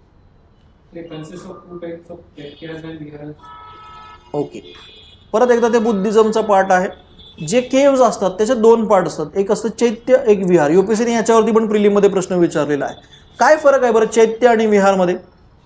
ओके. परत एकदा ते बुद्धिझमचा पार्ट आहे. जे केव्ज असतात त्याचे 2 पार्ट असतात, एक असतं चैत्य, एक विहार. UPSCने याच्यावरती पण प्रिलिममध्ये प्रश्न विचारलेला आहे. काय फरक आहे बरं चैत्य आणि विहारमध्ये?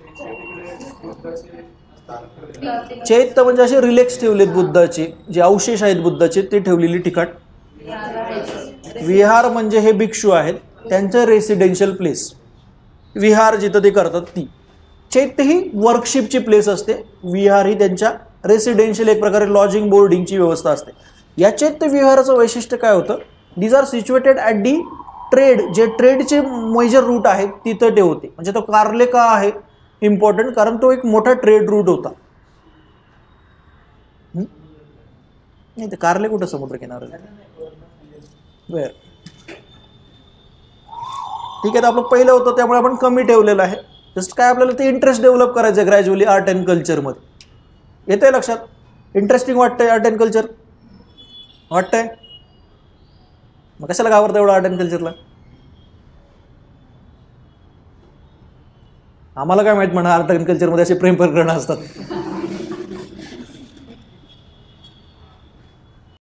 चैत्य म्हणजे असे रिलॅक्स ठेवलेत बुद्धाचे, जे अवशेष आहेत बुद्धाचे ते ठेवलेली ठिकाण. विहार म्हणजे हे भिक्षू आहेत, त्यांचं रेसिडेन्शियल प्लेस. विहार जिथं ते करतात ती. चैत्य ही वर्कशिपची प्लेस असते, विहार ही त्यांच्या रेसिडेन्शियल एक प्रकारे लॉजिंग बोर्डिंगची व्यवस्था असते. या चैत्य विहाराचं वैशिष्ट्य काय होतं? These are situated at the trade, जे ट्रेडचे मेजर रूट आहेत तिथं ते होते. म्हणजे तो कार्ले का आहे इम्पॉर्टंट? कारण तो एक मोठा ट्रेड रूट होता. नाही ते कार्ले कुठं समुद्र किनारा? बर ठीक आहे. तर आपलं पहिलं होतं त्यामुळे आपण कमी ठेवलेलं आहे. जस्ट काय आपल्याला ते इंटरेस्ट डेव्हलप करायचं ग्रॅज्युअली आर्ट अँड कल्चरमध्ये. येतंय लक्षात? इंटरेस्टिंग वाटतंय आर्ट अँड कल्चर? वाटतंय? मग कशाला घाबरतं एवढं आर्ट अँड कल्चरला? आम्हाला काय माहित म्हणा आर्ट अँड कल्चरमध्ये असे प्रेम प्रकरणं असतात.